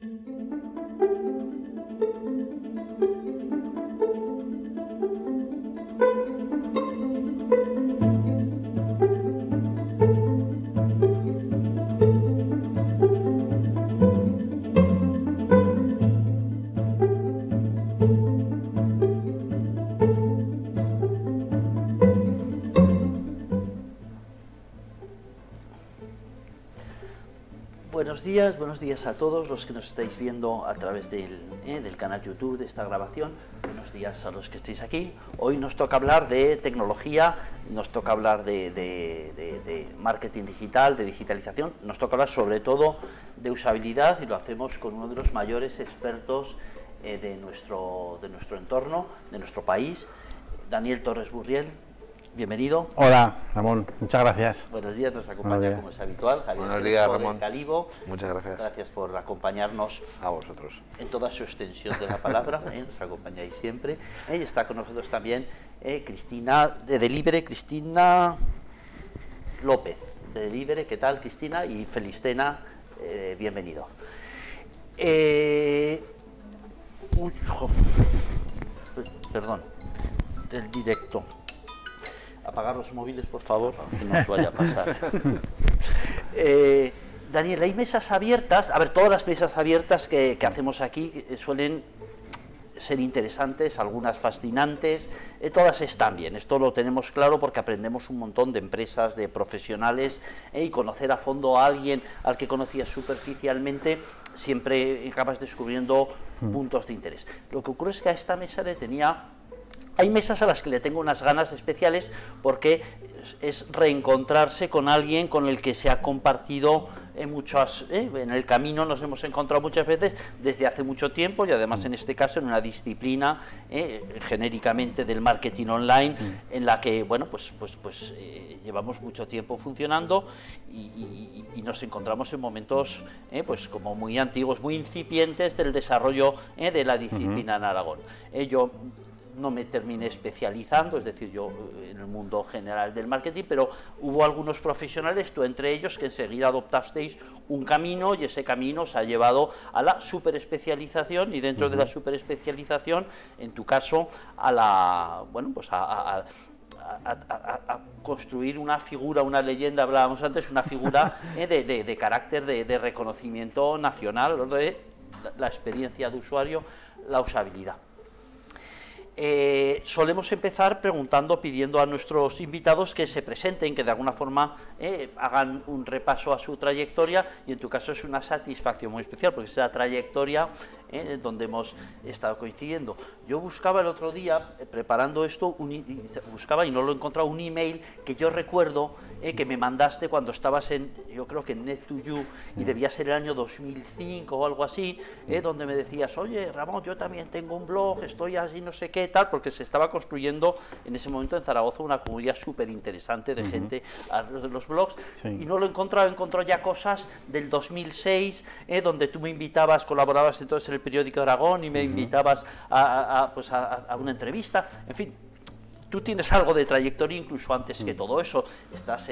Buenos días a todos los que nos estáis viendo a través del canal YouTube de esta grabación. Buenos días a los que estéis aquí. Hoy nos toca hablar de tecnología, nos toca hablar de marketing digital, de digitalización, nos toca hablar sobre todo de usabilidad y lo hacemos con uno de los mayores expertos de nuestro entorno, de nuestro país, Daniel Torres Burriel. Bienvenido. Hola, Ramón, muchas gracias. Buenos días, nos acompaña como es habitual Javier. Buenos días, Ramón. Calibo. Muchas gracias. Gracias por acompañarnos. A vosotros. En toda su extensión de la palabra, nos acompañáis siempre. Y está con nosotros también Cristina de Delivere, Cristina López de Delivere. ¿Qué tal, Cristina? Y Felistena, bienvenido. Perdón, del directo. Apagar los móviles, por favor, que no os vaya a pasar. Daniel, hay mesas abiertas. A ver, todas las mesas abiertas que hacemos aquí suelen ser interesantes, algunas fascinantes, todas están bien. Esto lo tenemos claro porque aprendemos un montón de empresas, de profesionales, y conocer a fondo a alguien al que conocías superficialmente siempre acabas descubriendo puntos de interés. Lo que ocurre es que a esta mesa le tenía... Hay mesas a las que le tengo unas ganas especiales porque es reencontrarse con alguien con el que se ha compartido en el camino, nos hemos encontrado muchas veces desde hace mucho tiempo y además en este caso en una disciplina genéricamente del marketing online en la que, bueno, pues llevamos mucho tiempo funcionando y nos encontramos en momentos pues como muy antiguos, muy incipientes del desarrollo de la disciplina en Aragón. Yo no me terminé especializando, es decir, yo en el mundo general del marketing, pero hubo algunos profesionales, tú entre ellos, que enseguida adoptasteis un camino y ese camino os ha llevado a la superespecialización y dentro de la superespecialización, en tu caso, a la, bueno, pues a construir una figura, una leyenda, hablábamos antes, una figura de carácter de reconocimiento nacional, de la experiencia de usuario, la usabilidad. Solemos empezar pidiendo a nuestros invitados que se presenten, que de alguna forma hagan un repaso a su trayectoria y en tu caso es una satisfacción muy especial porque es la trayectoria donde hemos estado coincidiendo. Yo buscaba el otro día, preparando esto, buscaba y no lo he encontrado, un email que yo recuerdo que me mandaste cuando estabas yo creo que en Net2You, y debía ser el año 2005 o algo así, donde me decías, oye, Ramón, yo también tengo un blog, estoy así, no sé qué, tal, porque se estaba construyendo en ese momento en Zaragoza una comunidad súper interesante de gente alrededor de los blogs, y no lo he encontrado ya cosas del 2006, donde tú me invitabas, colaborabas entonces en el periódico Aragón y me invitabas a una entrevista, en fin. Tú tienes algo de trayectoria incluso antes que todo eso, estás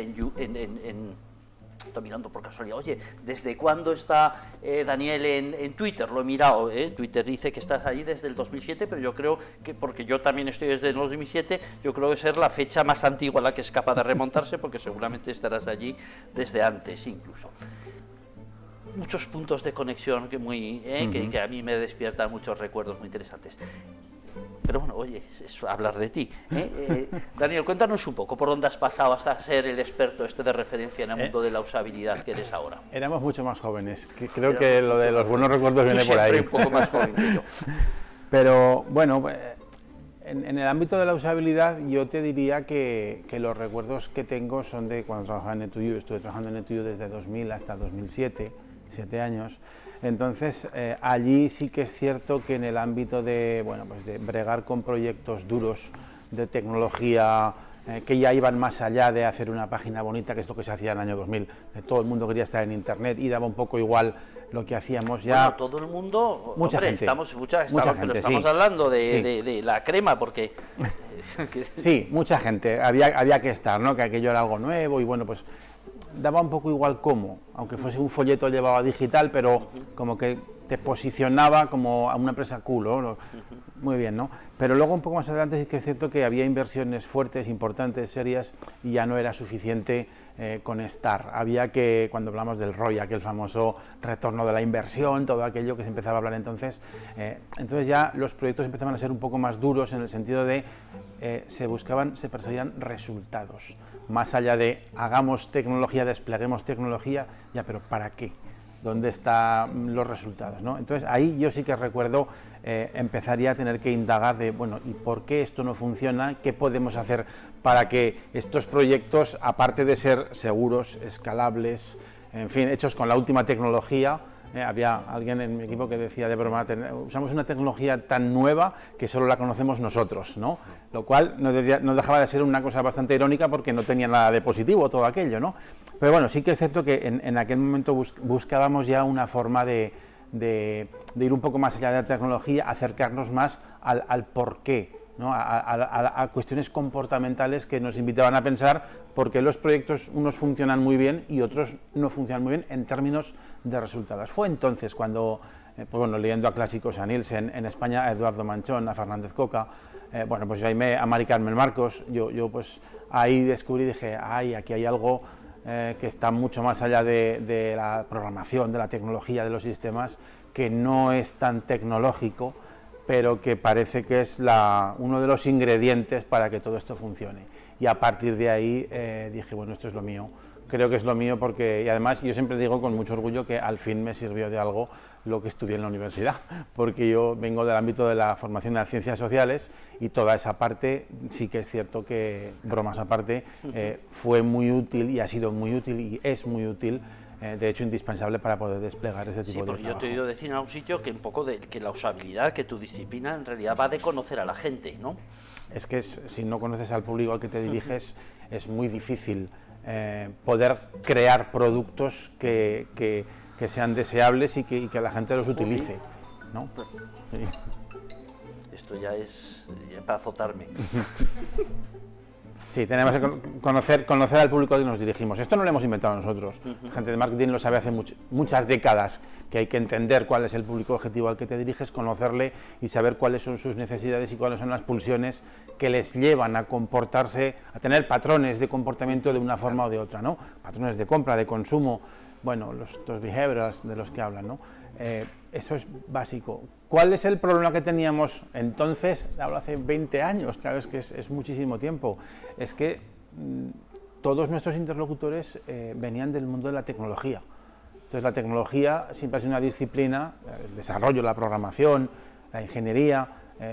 estoy mirando por casualidad, oye, ¿desde cuándo está Daniel en Twitter? Lo he mirado, Twitter dice que estás allí desde el 2007, pero yo creo que, porque yo también estoy desde el 2007, yo creo que es la fecha más antigua a la que es capaz de remontarse, porque seguramente estarás allí desde antes incluso. Muchos puntos de conexión que a mí me despiertan muchos recuerdos muy interesantes. Pero bueno, oye, es hablar de ti. Daniel, cuéntanos un poco por dónde has pasado hasta ser el experto de referencia en el mundo de la usabilidad que eres ahora. Éramos mucho más jóvenes, creo que lo de los buenos recuerdos viene por ahí. Un poco más joven que yo. Pero bueno, en el ámbito de la usabilidad yo te diría que los recuerdos que tengo son de cuando trabajaba en Net2You. Estuve trabajando en Net2You desde 2000 hasta 2007, 7 años. Entonces, allí sí que es cierto que en el ámbito de bregar con proyectos duros de tecnología que ya iban más allá de hacer una página bonita, que es lo que se hacía en el año 2000, todo el mundo quería estar en internet y daba un poco igual lo que hacíamos ya. Bueno, todo el mundo, mucha gente, pero estamos hablando de la crema, porque... Sí, mucha gente, había que estar, ¿no? Que aquello era algo nuevo y bueno, pues daba un poco igual cómo, aunque fuese un folleto llevado a digital, pero como que te posicionaba como a una empresa cool, ¿no? Muy bien, ¿no? Pero luego un poco más adelante sí que es cierto que había inversiones fuertes, importantes, serias, y ya no era suficiente con estar. Había que, cuando hablamos del ROI, aquel famoso retorno de la inversión, todo aquello que se empezaba a hablar entonces ya los proyectos empezaban a ser un poco más duros en el sentido de se perseguían resultados. Más allá de hagamos tecnología, despleguemos tecnología, ya, pero ¿para qué? ¿Dónde están los resultados, ¿no? Entonces ahí yo sí que recuerdo empezaría a tener que indagar de, bueno, ¿y por qué esto no funciona? ¿Qué podemos hacer para que estos proyectos, aparte de ser seguros, escalables, en fin, hechos con la última tecnología? Había alguien en mi equipo que decía de broma, usamos una tecnología tan nueva que solo la conocemos nosotros, ¿no? Lo cual no dejaba de ser una cosa bastante irónica porque no tenía nada de positivo todo aquello, ¿no? Pero bueno, sí que es cierto que en aquel momento buscábamos ya una forma de ir un poco más allá de la tecnología, acercarnos más al porqué, ¿no? A cuestiones comportamentales que nos invitaban a pensar por qué los proyectos unos funcionan muy bien y otros no funcionan muy bien en términos de resultados. Fue entonces cuando, pues bueno, leyendo a clásicos, a Nielsen, en España a Eduardo Manchón, a Fernández Coca, bueno, pues ahí a Mari Carmen Marcos, yo pues ahí descubrí y dije, ay, aquí hay algo que está mucho más allá de la programación, de la tecnología, de los sistemas, que no es tan tecnológico, pero que parece que es uno de los ingredientes para que todo esto funcione. Y a partir de ahí dije, bueno, esto es lo mío, creo que es lo mío porque, y además yo siempre digo con mucho orgullo que al fin me sirvió de algo lo que estudié en la universidad, porque yo vengo del ámbito de la formación de las ciencias sociales y toda esa parte sí que es cierto que, bromas aparte, fue muy útil y ha sido muy útil y es muy útil, de hecho indispensable para poder desplegar ese tipo de trabajo. Sí, porque yo te he oído decir en algún sitio que un poco que la usabilidad, que tu disciplina en realidad va de conocer a la gente, ¿no? Es que si no conoces al público al que te diriges es muy difícil poder crear productos que sean deseables y que la gente los utilice, ¿no? Sí. Esto ya es para azotarme. Sí, tenemos que conocer al público al que nos dirigimos. Esto no lo hemos inventado nosotros. La gente de marketing lo sabe hace muchas décadas, que hay que entender cuál es el público objetivo al que te diriges, conocerle y saber cuáles son sus necesidades y cuáles son las pulsiones que les llevan a comportarse, a tener patrones de comportamiento de una forma o de otra, ¿no? Patrones de compra, de consumo, bueno, los behaviorals de los que hablan, ¿no? Eso es básico. ¿Cuál es el problema que teníamos entonces? Hablo hace 20 años, claro, es que es muchísimo tiempo. Es que todos nuestros interlocutores venían del mundo de la tecnología. Entonces la tecnología siempre ha sido una disciplina, el desarrollo, la programación, la ingeniería,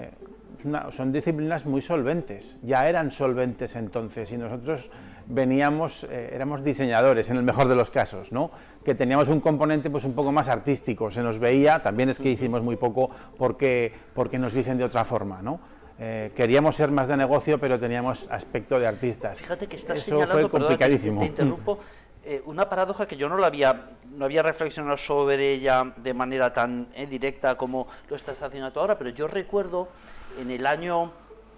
son disciplinas muy solventes, ya eran solventes entonces y nosotros veníamos, éramos diseñadores en el mejor de los casos, ¿no? Que teníamos un componente pues un poco más artístico, se nos veía, también es que hicimos muy poco porque nos viesen de otra forma, ¿no? Queríamos ser más de negocio, pero teníamos aspecto de artistas. Fíjate que estás Eso señalando, fue complicadísimo. Te interrumpo, una paradoja que yo no había reflexionado sobre ella de manera tan directa como lo estás haciendo tú ahora, pero yo recuerdo en el año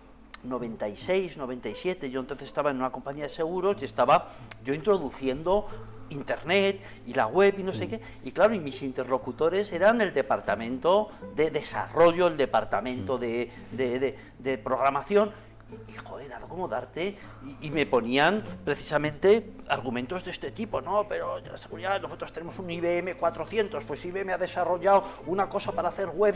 96, 97, yo entonces estaba en una compañía de seguros y estaba yo introduciendo internet y la web y no sé qué, y claro, y mis interlocutores eran el departamento de desarrollo, el departamento de programación, y joder, era como darte, y me ponían precisamente argumentos de este tipo, no, pero la seguridad, nosotros tenemos un IBM 400, pues IBM ha desarrollado una cosa para hacer webs.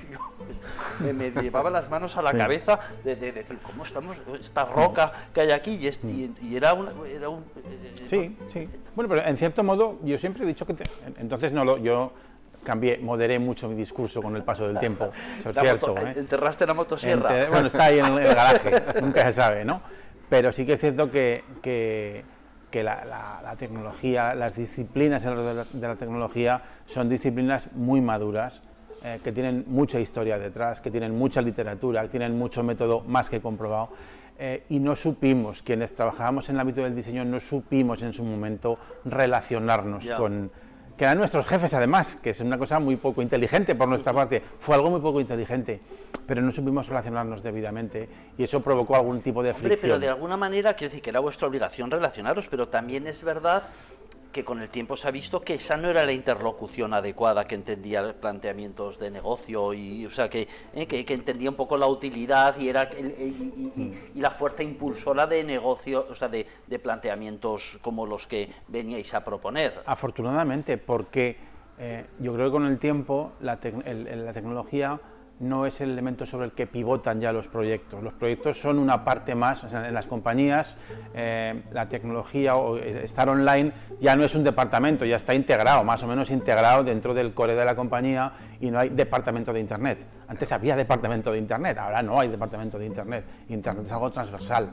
Yo, me llevaba las manos a la cabeza de decir, ¿cómo estamos? Esta roca que hay aquí, y era un... Sí, sí. Bueno, pero en cierto modo, yo siempre he dicho que... entonces yo moderé mucho mi discurso con el paso del tiempo, eso es cierto. ¿Enterraste la motosierra? Bueno, está ahí en el garaje, nunca se sabe, ¿no? Pero sí que es cierto que la tecnología, las disciplinas de la tecnología son disciplinas muy maduras, que tienen mucha historia detrás, que tienen mucha literatura, que tienen mucho método más que comprobado, y no supimos, quienes trabajábamos en el ámbito del diseño, no supimos en su momento relacionarnos con... que eran nuestros jefes además, que es una cosa muy poco inteligente por nuestra parte, fue algo muy poco inteligente, pero no supimos relacionarnos debidamente y eso provocó algún tipo de fricción. Hombre, pero de alguna manera, quiero decir que era vuestra obligación relacionaros, pero también es verdad que con el tiempo se ha visto que esa no era la interlocución adecuada, que entendía planteamientos de negocio, y, o sea, que entendía un poco la utilidad y era y la fuerza impulsora de negocio, o sea, de planteamientos como los que veníais a proponer. Afortunadamente, porque yo creo que con el tiempo la tecnología no es el elemento sobre el que pivotan ya los proyectos. Los proyectos son una parte más, o sea, en las compañías la tecnología o estar online ya no es un departamento, ya está integrado, más o menos integrado dentro del core de la compañía, y no hay departamento de Internet. Antes había departamento de Internet, ahora no hay departamento de Internet. Internet es algo transversal.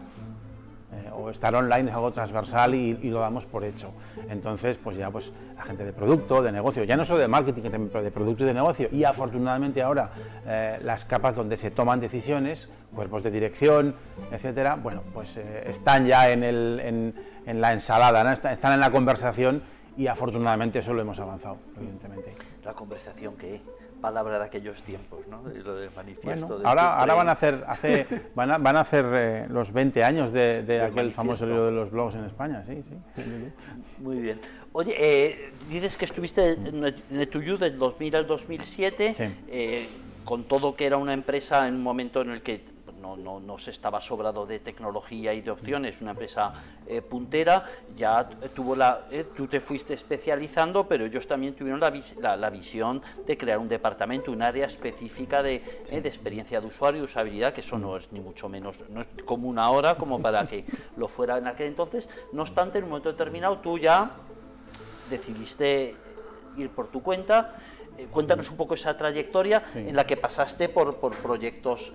O estar online es algo transversal y lo damos por hecho. Entonces, pues ya pues la gente de producto, de negocio, ya no solo de marketing, pero de producto y de negocio, y afortunadamente ahora las capas donde se toman decisiones, cuerpos de dirección, etcétera, bueno, pues están ya en la ensalada, ¿no? Están en la conversación, y afortunadamente eso lo hemos avanzado, evidentemente. La conversación, ¿qué? Palabra de aquellos tiempos, ¿no? De lo del manifiesto. Bueno, ahora van a hacer los 20 años de aquel manifiesto. Famoso libro de los blogs en España, sí. Muy bien. Oye, dices que estuviste en NetToYou del 2000 al 2007, sí. Con todo que era una empresa en un momento en el que no se estaba sobrado de tecnología y de opciones, una empresa puntera, ya tú te fuiste especializando, pero ellos también tuvieron la visión de crear un departamento, un área específica de experiencia de usuario y usabilidad, que eso no es ni mucho menos, no es común ahora como para que lo fuera en aquel entonces. No obstante, en un momento determinado tú ya decidiste ir por tu cuenta. Cuéntanos un poco esa trayectoria en la que pasaste por proyectos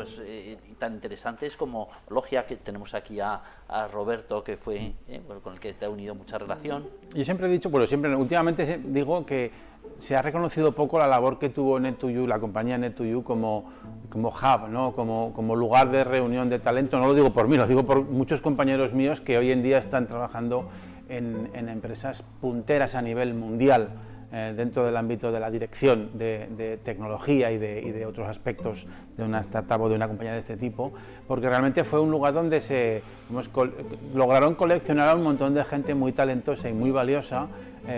tan interesantes como Logia, que tenemos aquí a Roberto, que fue con el que te ha unido mucha relación. Yo siempre he dicho, últimamente digo que se ha reconocido poco la labor que tuvo NetToYou, la compañía NetToYou, como hub, ¿no? como lugar de reunión de talento. No lo digo por mí, lo digo por muchos compañeros míos que hoy en día están trabajando en empresas punteras a nivel mundial, dentro del ámbito de la dirección de tecnología y de otros aspectos de una startup o de una compañía de este tipo, porque realmente fue un lugar donde lograron coleccionar a un montón de gente muy talentosa y muy valiosa,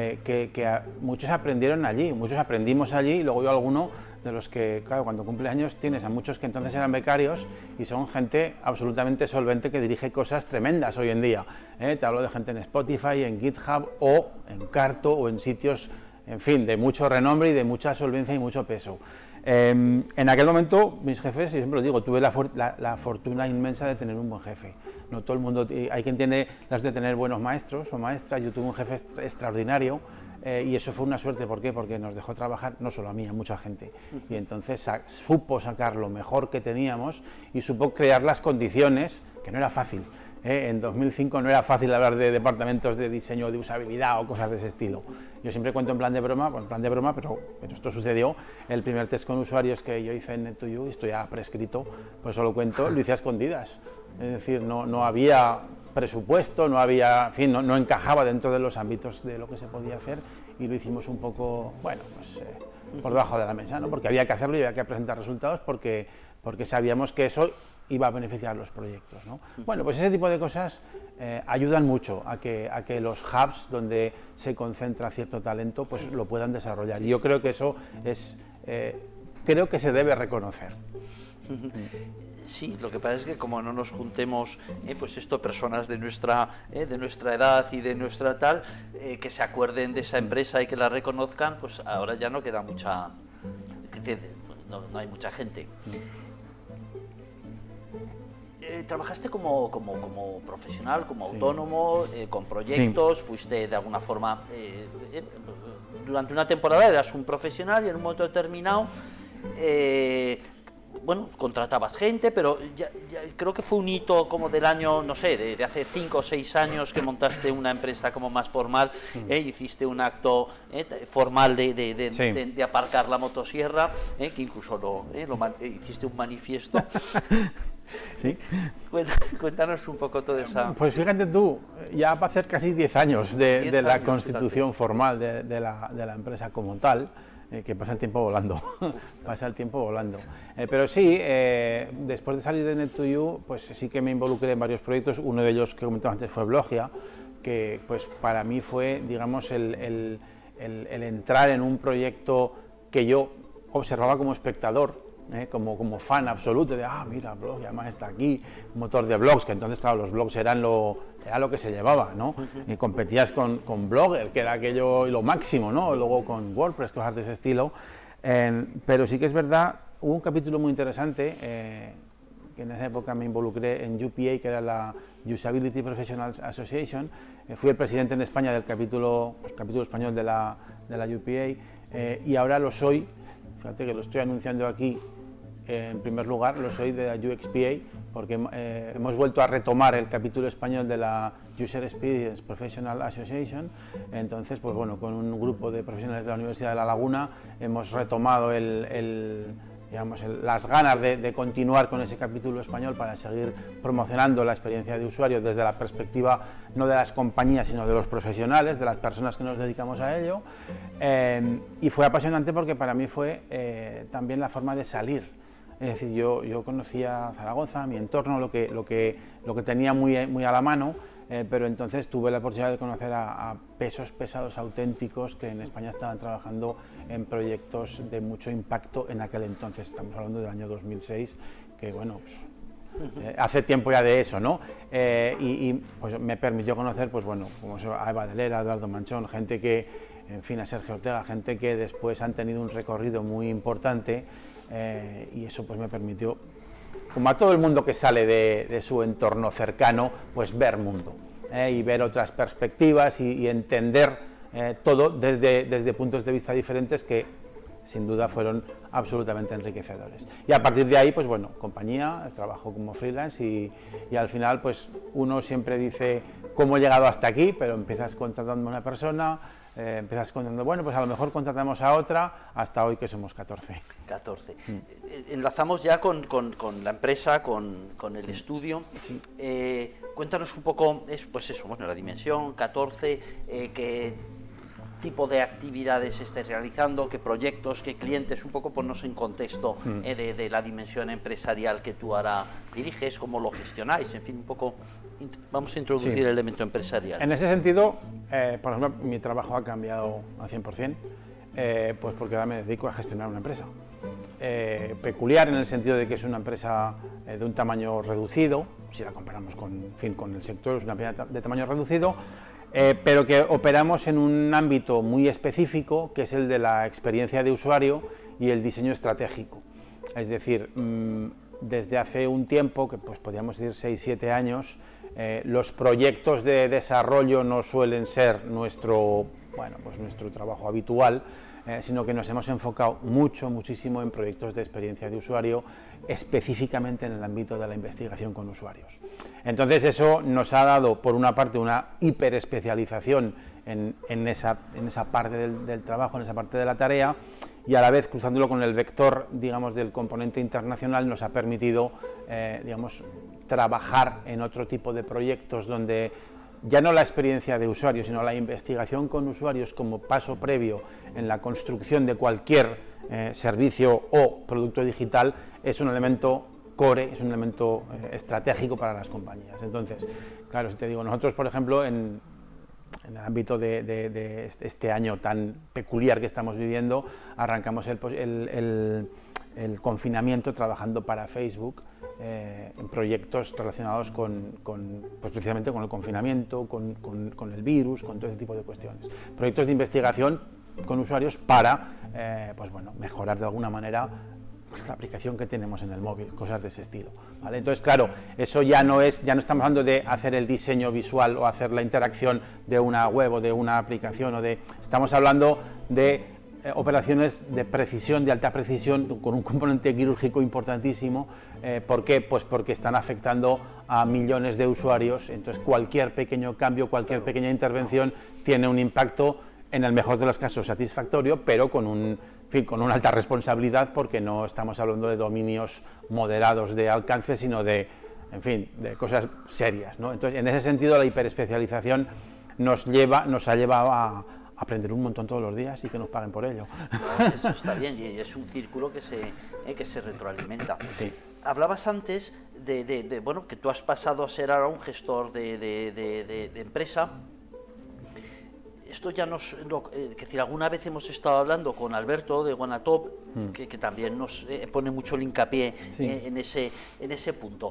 que muchos aprendieron allí, muchos aprendimos allí, y luego yo alguno de los que, claro, cuando cumple años tienes a muchos que entonces eran becarios y son gente absolutamente solvente que dirige cosas tremendas hoy en día. Te hablo de gente en Spotify, en GitHub o en Carto o en sitios, en fin, de mucho renombre y de mucha solvencia y mucho peso. En aquel momento, mis jefes, y siempre lo digo, tuve la fortuna inmensa de tener un buen jefe. No todo el mundo, hay quien tiene las de tener buenos maestros o maestras. Yo tuve un jefe extraordinario, y eso fue una suerte. ¿Por qué? Porque nos dejó trabajar, no solo a mí, a mucha gente. Y entonces supo sacar lo mejor que teníamos y supo crear las condiciones, que no era fácil. En 2005 no era fácil hablar de departamentos de diseño de usabilidad o cosas de ese estilo. Yo siempre cuento en plan de broma, pero esto sucedió. El primer test con usuarios que yo hice en NetToYou, y esto ya prescrito, pues eso lo cuento, lo hice a escondidas. Es decir, no había presupuesto, no había, en fin, no encajaba dentro de los ámbitos de lo que se podía hacer, y lo hicimos un poco, bueno, pues por debajo de la mesa, ¿no? Porque había que hacerlo y había que presentar resultados porque sabíamos que eso iba a beneficiar los proyectos, ¿no? Bueno, pues ese tipo de cosas ayudan mucho a que los hubs donde se concentra cierto talento pues lo puedan desarrollar, y yo creo que eso es, creo que se debe reconocer. Sí, lo que pasa es que como no nos juntemos, pues personas de nuestra edad y de nuestra tal, que se acuerden de esa empresa y que la reconozcan, pues ahora ya no queda mucha, no hay mucha gente. Trabajaste como profesional, como autónomo, con proyectos, fuiste de alguna forma, durante una temporada eras un profesional, y en un momento determinado, bueno, contratabas gente, pero ya creo que fue un hito como del año, no sé, de hace 5 o 6 años, que montaste una empresa como más formal, hiciste un acto formal de aparcar la motosierra, que incluso hiciste un manifiesto. Sí. Cuéntanos un poco todo eso. Pues fíjate tú, ya va a hacer casi 10 años de la constitución formal de la empresa como tal, que pasa el tiempo volando, pero sí, después de salir de NetToYou, pues sí que me involucré en varios proyectos. Uno de ellos que comentaba antes fue Logia, que pues para mí fue, digamos, el entrar en un proyecto que yo observaba como espectador, como fan absoluto de, mira, blog, y además está aquí, motor de blogs, que entonces, claro, los blogs era lo que se llevaba, ¿no? Y competías con Blogger, que era aquello lo máximo, ¿no? Luego con WordPress, cosas de ese estilo. Pero sí que es verdad, hubo un capítulo muy interesante, que en esa época me involucré en UPA, que era la Usability Professionals Association. Fui el presidente en España del capítulo español de la UPA, y ahora lo soy, fíjate que lo estoy anunciando aquí, en primer lugar lo soy de la UXPA, porque hemos vuelto a retomar el capítulo español de la User Experience Professional Association. Entonces, pues bueno, con un grupo de profesionales de la Universidad de La Laguna hemos retomado las ganas de continuar con ese capítulo español para seguir promocionando la experiencia de usuario desde la perspectiva no de las compañías, sino de los profesionales, de las personas que nos dedicamos a ello. Y fue apasionante porque para mí fue también la forma de salir. Es decir, yo conocía Zaragoza, mi entorno, lo que tenía muy a la mano, pero entonces tuve la oportunidad de conocer a pesos pesados auténticos que en España estaban trabajando en proyectos de mucho impacto en aquel entonces. Estamos hablando del año 2006, que bueno, pues, hace tiempo ya de eso, ¿no? Y pues me permitió conocer, pues bueno, como a Eva Delera, a Eduardo Manchón, gente que, en fin, a Sergio Ortega, gente que después han tenido un recorrido muy importante, y eso pues me permitió, como a todo el mundo que sale de su entorno cercano, pues ver mundo, y ver otras perspectivas y entender todo desde puntos de vista diferentes que sin duda fueron absolutamente enriquecedores. Y a partir de ahí, pues bueno, compañía, trabajo como freelance y al final pues uno siempre dice cómo he llegado hasta aquí, pero empiezas contratando a una persona, empiezas contando, bueno, pues a lo mejor contratamos a otra, hasta hoy que somos 14. 14. Enlazamos ya con la empresa, con el estudio. Sí. Cuéntanos un poco, pues eso, bueno, la dimensión, 14, qué tipo de actividades estáis realizando, qué proyectos, qué clientes, un poco ponnos en contexto de la dimensión empresarial que tú ahora diriges, cómo lo gestionáis, en fin, un poco vamos a introducir el elemento empresarial. En ese sentido, por ejemplo, mi trabajo ha cambiado al 100%, pues porque ahora me dedico a gestionar una empresa. Peculiar en el sentido de que es una empresa de un tamaño reducido, si la comparamos con el sector, es una empresa de tamaño reducido, pero que operamos en un ámbito muy específico, que es el de la experiencia de usuario y el diseño estratégico. Es decir, desde hace un tiempo, que pues podríamos decir 6-7 años, los proyectos de desarrollo no suelen ser nuestro trabajo habitual, sino que nos hemos enfocado muchísimo en proyectos de experiencia de usuario, específicamente en el ámbito de la investigación con usuarios. Entonces eso nos ha dado, por una parte, una hiperespecialización en esa parte del trabajo, en esa parte de la tarea, y a la vez, cruzándolo con el vector, digamos, del componente internacional, nos ha permitido, digamos, trabajar en otro tipo de proyectos donde ya no la experiencia de usuario, sino la investigación con usuarios como paso previo en la construcción de cualquier servicio o producto digital es un elemento core, es un elemento estratégico para las compañías. Entonces, claro, si te digo, nosotros, por ejemplo, en el ámbito de este año tan peculiar que estamos viviendo, arrancamos el confinamiento trabajando para Facebook, en proyectos relacionados pues precisamente con el confinamiento, con el virus, con todo ese tipo de cuestiones. Proyectos de investigación con usuarios para pues bueno, mejorar de alguna manera la aplicación que tenemos en el móvil, cosas de ese estilo, ¿vale? Entonces, claro, eso ya no estamos hablando de hacer el diseño visual o hacer la interacción de una web o de una aplicación, estamos hablando de operaciones de precisión, de alta precisión, con un componente quirúrgico importantísimo. ¿Por qué? Pues porque están afectando a millones de usuarios, entonces cualquier pequeño cambio, cualquier pequeña intervención tiene un impacto, en el mejor de los casos satisfactorio, pero con una alta responsabilidad, porque no estamos hablando de dominios moderados de alcance, sino de cosas serias, ¿no? Entonces, en ese sentido, la hiperespecialización nos ha llevado a aprender un montón todos los días y que nos paguen por ello. Eso está bien, y es un círculo que se retroalimenta. Sí. Hablabas antes bueno, que tú has pasado a ser ahora un gestor de empresa. esto ya nos... es decir, alguna vez hemos estado hablando con Alberto de Wanatop, que también nos pone mucho el hincapié en ese punto.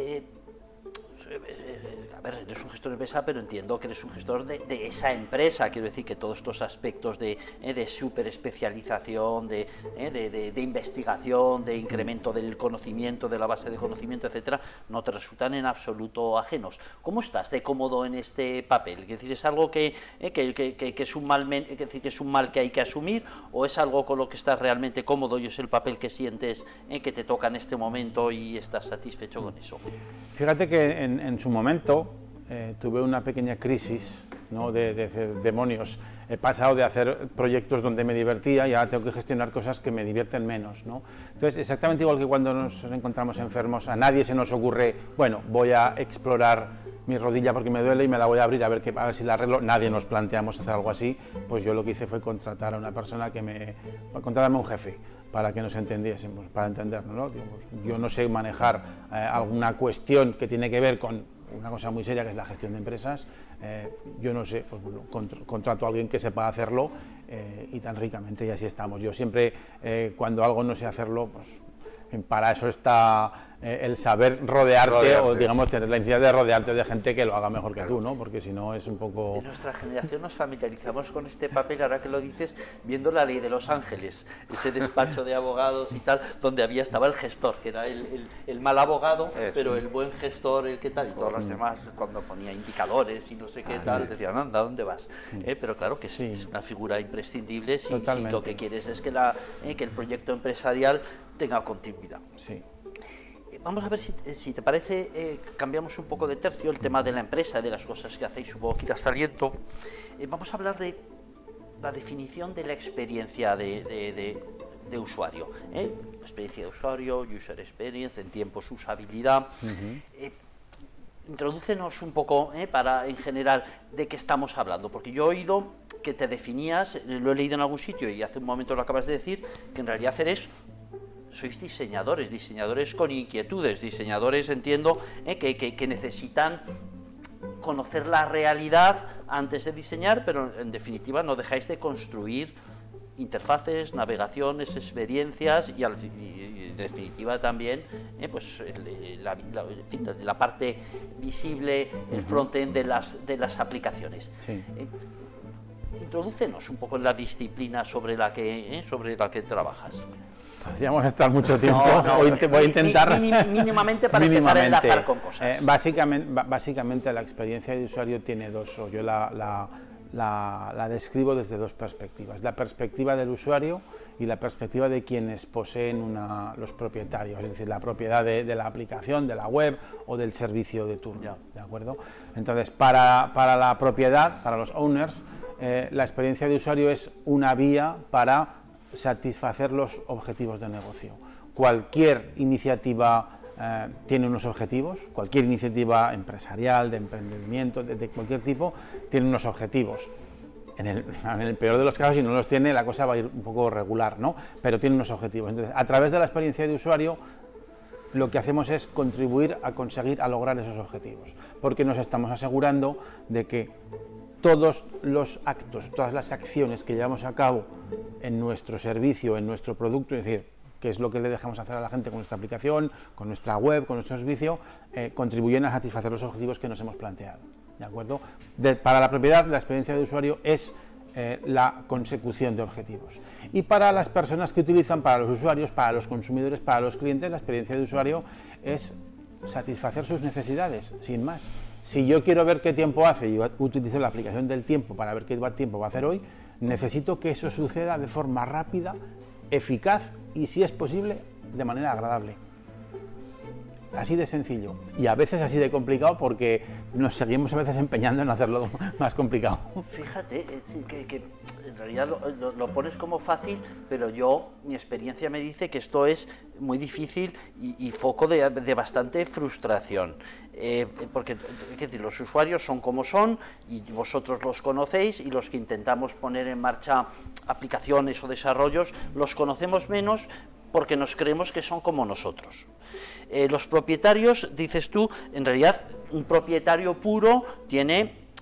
A ver, eres un gestor de empresa, pero entiendo que eres un gestor de esa empresa. Quiero decir que todos estos aspectos de súper especialización, de investigación, de incremento del conocimiento, de la base de conocimiento, etcétera, no te resultan en absoluto ajenos. ¿Cómo estás de cómodo en este papel? Es decir, ¿es algo que es un mal que hay que asumir, o es algo con lo que estás realmente cómodo y es el papel que sientes que te toca en este momento y estás satisfecho con eso? Fíjate que en su momento tuve una pequeña crisis, ¿no?, de demonios. He pasado de hacer proyectos donde me divertía y ahora tengo que gestionar cosas que me divierten menos, ¿no? Entonces, exactamente igual que cuando nos encontramos enfermos, a nadie se nos ocurre, bueno, voy a explorar mi rodilla porque me duele y me la voy a abrir a ver si la arreglo. Nadie nos planteamos hacer algo así. Pues yo lo que hice fue contratar a una persona contratarme a un jefe, para que nos entendiésemos, para entendernos, ¿no? Digamos, yo no sé manejar alguna cuestión que tiene que ver con una cosa muy seria, que es la gestión de empresas. Yo no sé, pues bueno, contrato a alguien que sepa hacerlo y tan ricamente, y así estamos. Yo siempre, cuando algo no sé hacerlo, pues para eso está el saber rodearte, o digamos tener la iniciativa de rodearte de gente que lo haga mejor que tú, ¿no? Porque si no es un poco... En nuestra generación nos familiarizamos con este papel, ahora que lo dices, viendo La Ley de Los Ángeles, ese despacho de abogados y tal, donde estaba el gestor, que era el mal abogado, pero el buen gestor, el que tal, y todos los demás, cuando ponía indicadores y no sé qué tal, decían, anda, ¿a dónde vas? Pero claro que es una figura imprescindible si lo que quieres es que el proyecto empresarial tenga continuidad. Sí. Vamos a ver si te parece, cambiamos un poco de tercio, el tema de la empresa, de las cosas que hacéis, supongo que irá saliendo. Vamos a hablar de la definición de la experiencia de usuario. Experiencia de usuario, user experience, en tiempos usabilidad. Introdúcenos un poco, en general, de qué estamos hablando, porque yo he oído que te definías, lo he leído en algún sitio y hace un momento lo acabas de decir, que en realidad sois diseñadores con inquietudes, diseñadores, entiendo, que necesitan conocer la realidad antes de diseñar, pero en definitiva no dejáis de construir interfaces, navegaciones, experiencias y en definitiva también pues la parte visible, el frontend de las aplicaciones. Sí. Introdúcenos un poco en la disciplina sobre la que trabajas. Podríamos estar mucho tiempo, voy a intentar... Mínimamente para empezar a enlazar con cosas. Básicamente la experiencia de usuario tiene dos, o yo la describo desde dos perspectivas: la perspectiva del usuario y la perspectiva de quienes poseen los propietarios, es decir, la propiedad de la aplicación, de la web o del servicio de turno, ¿de acuerdo? Entonces, para la propiedad, para los owners, la experiencia de usuario es una vía para satisfacer los objetivos de negocio. Cualquier iniciativa tiene unos objetivos, cualquier iniciativa empresarial, de emprendimiento, de cualquier tipo, tiene unos objetivos. En el peor de los casos, si no los tiene, la cosa va a ir un poco regular, ¿no? Pero tiene unos objetivos. Entonces, a través de la experiencia de usuario, lo que hacemos es contribuir a conseguir, a lograr esos objetivos, porque nos estamos asegurando de que todos los actos, todas las acciones que llevamos a cabo en nuestro servicio, en nuestro producto, es decir, qué es lo que le dejamos hacer a la gente con nuestra aplicación, con nuestra web, con nuestro servicio, contribuyen a satisfacer los objetivos que nos hemos planteado, ¿de acuerdo? Para la propiedad, la experiencia de usuario es la consecución de objetivos. Y para las personas que utilizan, para los usuarios, para los consumidores, para los clientes, la experiencia de usuario es satisfacer sus necesidades, sin más. Si yo quiero ver qué tiempo hace y utilizo la aplicación del tiempo para ver qué tiempo va a hacer hoy, necesito que eso suceda de forma rápida, eficaz y, si es posible, de manera agradable. Así de sencillo, y a veces así de complicado, porque nos seguimos a veces empeñando en hacerlo más complicado. Fíjate, que en realidad lo pones como fácil, pero mi experiencia me dice que esto es muy difícil y foco de bastante frustración. Porque es decir, los usuarios son como son y vosotros los conocéis, y los que intentamos poner en marcha aplicaciones o desarrollos los conocemos menos porque nos creemos que son como nosotros. Los propietarios, dices tú, en realidad un propietario puro tiene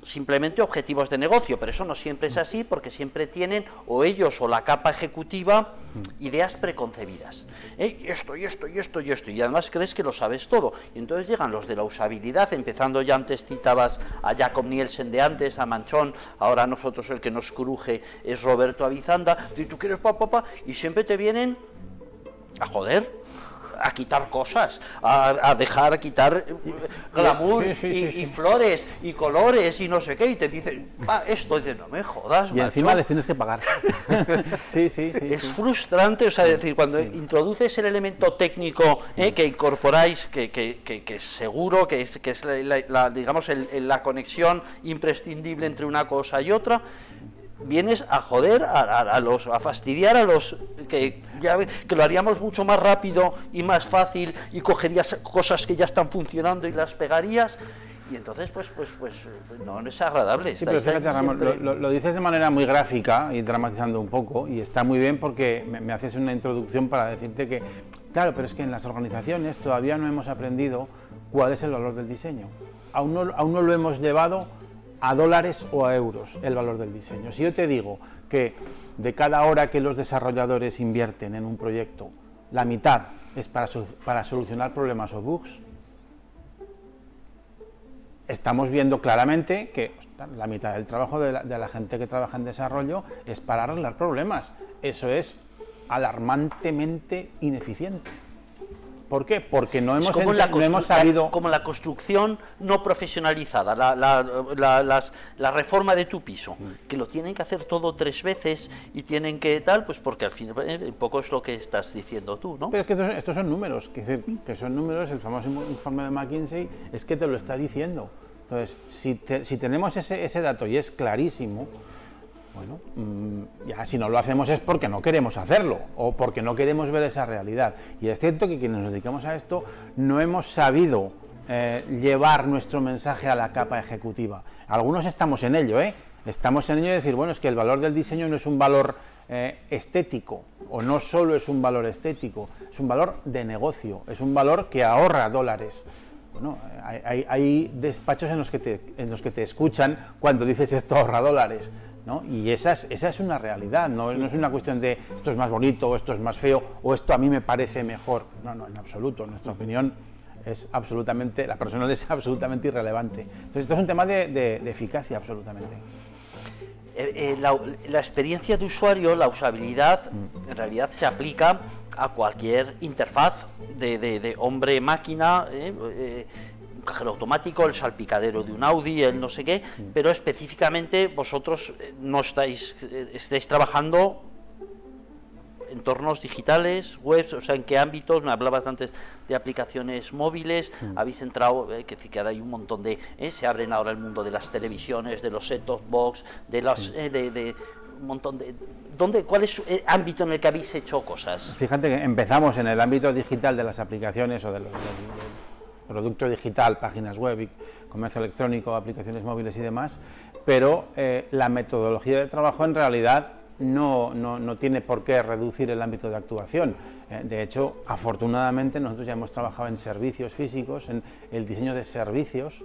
simplemente objetivos de negocio, pero eso no siempre es así, porque siempre tienen, o ellos o la capa ejecutiva, ideas preconcebidas. Esto, y esto, y esto, y esto, y además crees que lo sabes todo. Y entonces llegan los de la usabilidad, empezando ya antes citabas a Jakob Nielsen de antes, a Manchón, ahora nosotros el que nos cruje es Roberto Avizanda, y tú quieres y siempre te vienen a joder, a quitar cosas, a quitar glamour y flores y colores y no sé qué, y te dicen, esto, dices, no me jodas, y macho. encima les tienes que pagar. Es frustrante, o sea, es decir, cuando introduces el elemento técnico que incorporáis, que es seguro, que es digamos, la conexión imprescindible entre una cosa y otra, vienes a joder, a fastidiar a los que lo haríamos mucho más rápido y más fácil, y cogerías cosas que ya están funcionando y las pegarías, y entonces pues no es agradable. Sí, pero fíjate, Ramón, lo dices de manera muy gráfica y dramatizando un poco, y está muy bien porque me haces una introducción para decirte que, claro, pero es que en las organizaciones todavía no hemos aprendido cuál es el valor del diseño. Aún no lo hemos llevado a dólares o a euros el valor del diseño. Si yo te digo que de cada hora que los desarrolladores invierten en un proyecto, la mitad es para solucionar problemas o bugs, estamos viendo claramente que la mitad del trabajo de la gente que trabaja en desarrollo es para arreglar problemas. Eso es alarmantemente ineficiente. ¿Por qué? Porque no hemos sabido... Como la construcción no profesionalizada, la reforma de tu piso, que lo tienen que hacer todo 3 veces y tienen que tal, pues porque al fin un poco es lo que estás diciendo tú, ¿no? Pero es que estos son números, que son números, el famoso informe de McKinsey es que te lo está diciendo. Entonces, si tenemos ese dato y es clarísimo, bueno, ya si no lo hacemos es porque no queremos hacerlo o porque no queremos ver esa realidad. Y es cierto que quienes nos dedicamos a esto no hemos sabido llevar nuestro mensaje a la capa ejecutiva. Algunos estamos en ello, estamos en ello de decir, bueno, es que el valor del diseño no es un valor estético, o no solo es un valor estético, es un valor de negocio, es un valor que ahorra dólares. Bueno, hay despachos en los que te escuchan cuando dices esto ahorra dólares, ¿no? Y esa es una realidad, no es una cuestión de esto es más bonito, o esto es más feo, o esto a mí me parece mejor. No, en absoluto, nuestra opinión es absolutamente, la personal es absolutamente irrelevante. Entonces esto es un tema de eficacia, absolutamente. La experiencia de usuario, la usabilidad, en realidad se aplica a cualquier interfaz de hombre-máquina, un cajero automático, el salpicadero de un Audi, el no sé qué, pero específicamente vosotros no estáis trabajando entornos digitales, webs, o sea, ¿en qué ámbitos? Me hablabas antes de aplicaciones móviles, habéis entrado, que decir que ahora hay un montón de, se abren ahora el mundo de las televisiones, de los set-top box, de los, de un montón de... ¿Cuál es el ámbito en el que habéis hecho cosas? Fíjate que empezamos en el ámbito digital de las aplicaciones o del producto digital, páginas web, y comercio electrónico, aplicaciones móviles y demás, pero la metodología de trabajo en realidad no tiene por qué reducir el ámbito de actuación. De hecho, afortunadamente nosotros ya hemos trabajado en servicios físicos, en el diseño de servicios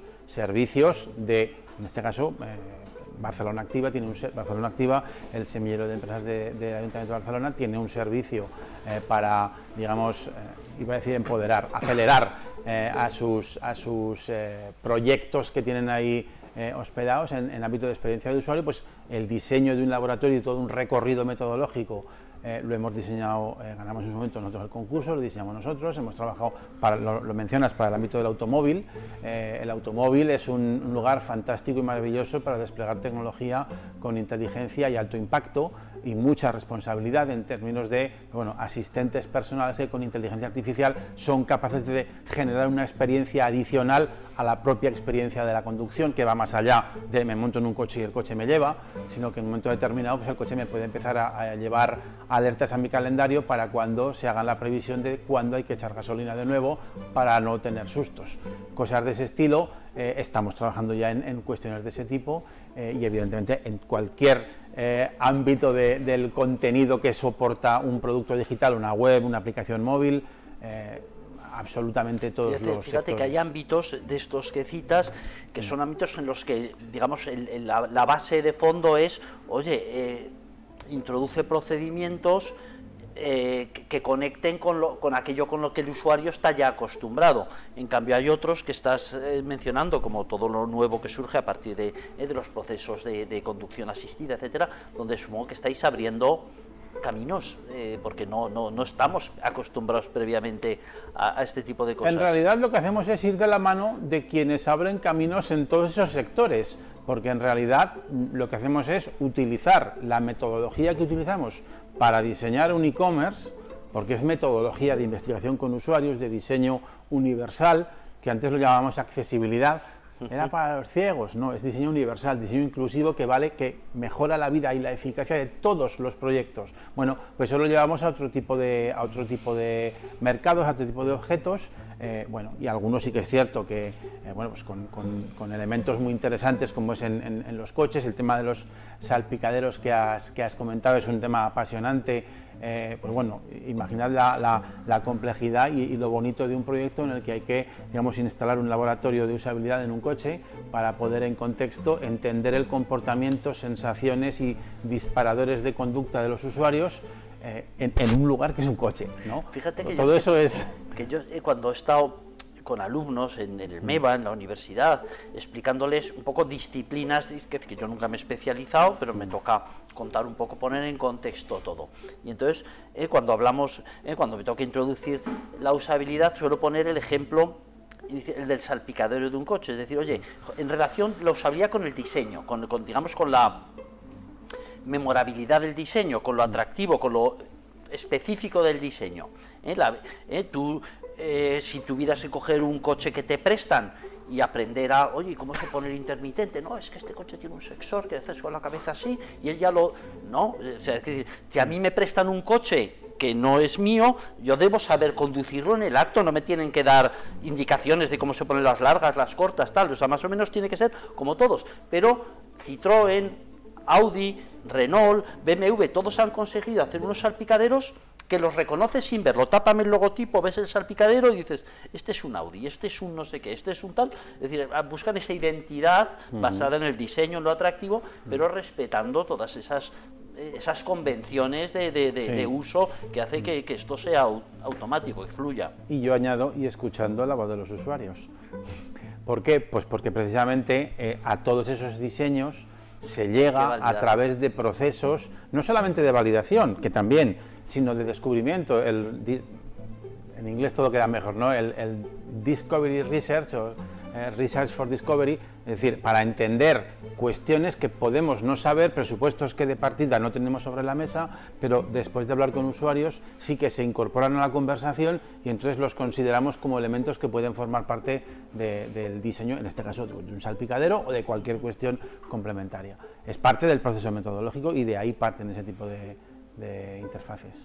de, en este caso, Barcelona Activa Barcelona Activa, el semillero de empresas del Ayuntamiento de Barcelona, tiene un servicio para, digamos, iba a decir empoderar, acelerar a sus proyectos que tienen ahí hospedados en ámbito de experiencia de usuario. Pues el diseño de un laboratorio y todo un recorrido metodológico lo hemos diseñado, ganamos en su momento nosotros el concurso, lo diseñamos nosotros, hemos trabajado, lo mencionas, para el ámbito del automóvil. El automóvil es un lugar fantástico y maravilloso para desplegar tecnología con inteligencia y alto impacto y mucha responsabilidad en términos de, bueno, asistentes personales que con inteligencia artificial son capaces de generar una experiencia adicional a la propia experiencia de la conducción, que va más allá de me monto en un coche y el coche me lleva, sino que en un momento determinado pues el coche me puede empezar a llevar alertas a mi calendario para cuando se haga la previsión de cuándo hay que echar gasolina de nuevo para no tener sustos. Cosas de ese estilo, estamos trabajando ya en cuestiones de ese tipo y evidentemente en cualquier ámbito del contenido que soporta un producto digital, una web, una aplicación móvil. absolutamente todos los Fíjate que hay ámbitos de estos que citas que son ámbitos en los que, digamos, la base de fondo es, oye, introduce procedimientos que conecten con aquello con lo que el usuario está ya acostumbrado. En cambio hay otros que estás mencionando, como todo lo nuevo que surge a partir de los procesos de conducción asistida, etcétera, donde supongo que estáis abriendo caminos, porque no estamos acostumbrados previamente a este tipo de cosas. En realidad lo que hacemos es ir de la mano de quienes abren caminos en todos esos sectores, porque en realidad lo que hacemos es utilizar la metodología que utilizamos para diseñar un e-commerce, porque es metodología de investigación con usuarios, de diseño universal, que antes lo llamábamos accesibilidad. Era para los ciegos, no, es diseño universal, diseño inclusivo que mejora la vida y la eficacia de todos los proyectos. Bueno, pues eso lo llevamos a otro tipo de mercados, a otro tipo de objetos, bueno, y algunos sí que es cierto que, bueno, pues con elementos muy interesantes como es en los coches. El tema de los salpicaderos que has comentado es un tema apasionante. Pues bueno, imaginad la complejidad y lo bonito de un proyecto en el que hay que, digamos, instalar un laboratorio de usabilidad en un coche para poder en contexto entender el comportamiento, sensaciones y disparadores de conducta de los usuarios en un lugar que es un coche, ¿no? Fíjate que todo eso es... Que yo cuando he estado con alumnos en el MEVA, en la universidad, explicándoles un poco disciplinas, que yo nunca me he especializado, pero me toca contar un poco, poner en contexto todo. Y entonces, cuando me toca introducir la usabilidad, suelo poner el ejemplo, el del salpicadero de un coche, es decir, oye, en relación la usabilidad con el diseño, digamos, con la memorabilidad del diseño, con lo atractivo, con lo específico del diseño. Si tuvieras que coger un coche que te prestan y aprender a, oye, ¿cómo se pone el intermitente? No, es que este coche tiene un sensor que hace con la cabeza así y él ya lo... No, o sea, es decir, si a mí me prestan un coche que no es mío, yo debo saber conducirlo en el acto, no me tienen que dar indicaciones de cómo se ponen las largas, las cortas, tal, o sea, más o menos tiene que ser como todos, pero Citroën, Audi, Renault, BMW, todos han conseguido hacer unos salpicaderos que los reconoces sin verlo. Tápame el logotipo, ves el salpicadero y dices, este es un Audi, este es un no sé qué, este es un tal. Es decir, buscan esa identidad basada en el diseño, en lo atractivo, pero respetando todas esas convenciones de uso que hace que esto sea automático, que fluya. Y yo añado, y escuchando la voz de los usuarios. ¿Por qué? Pues porque precisamente a todos esos diseños se llega a través de procesos, no solamente de validación, que también, sino de descubrimiento. En inglés todo queda mejor, ¿no? El Discovery Research o Research for Discovery, es decir, para entender cuestiones que podemos no saber, presupuestos que de partida no tenemos sobre la mesa, pero después de hablar con usuarios sí que se incorporan a la conversación y entonces los consideramos como elementos que pueden formar parte del diseño, en este caso de un salpicadero o de cualquier cuestión complementaria. Es parte del proceso metodológico y de ahí parten ese tipo de interfaces.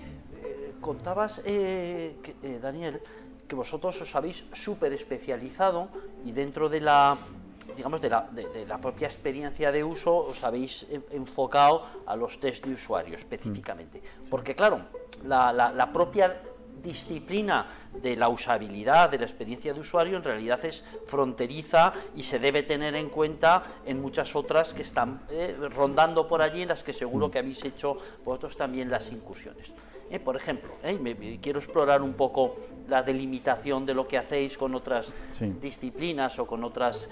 Contabas, Daniel, que vosotros os habéis súper especializado y dentro de la, digamos, de la propia experiencia de uso os habéis enfocado a los test de usuario específicamente. Porque claro, la propia disciplina de la usabilidad, de la experiencia de usuario, en realidad es fronteriza y se debe tener en cuenta en muchas otras que están rondando por allí, en las que seguro que habéis hecho vosotros también las incursiones. Por ejemplo, quiero explorar un poco la delimitación de lo que hacéis con otras disciplinas o con otras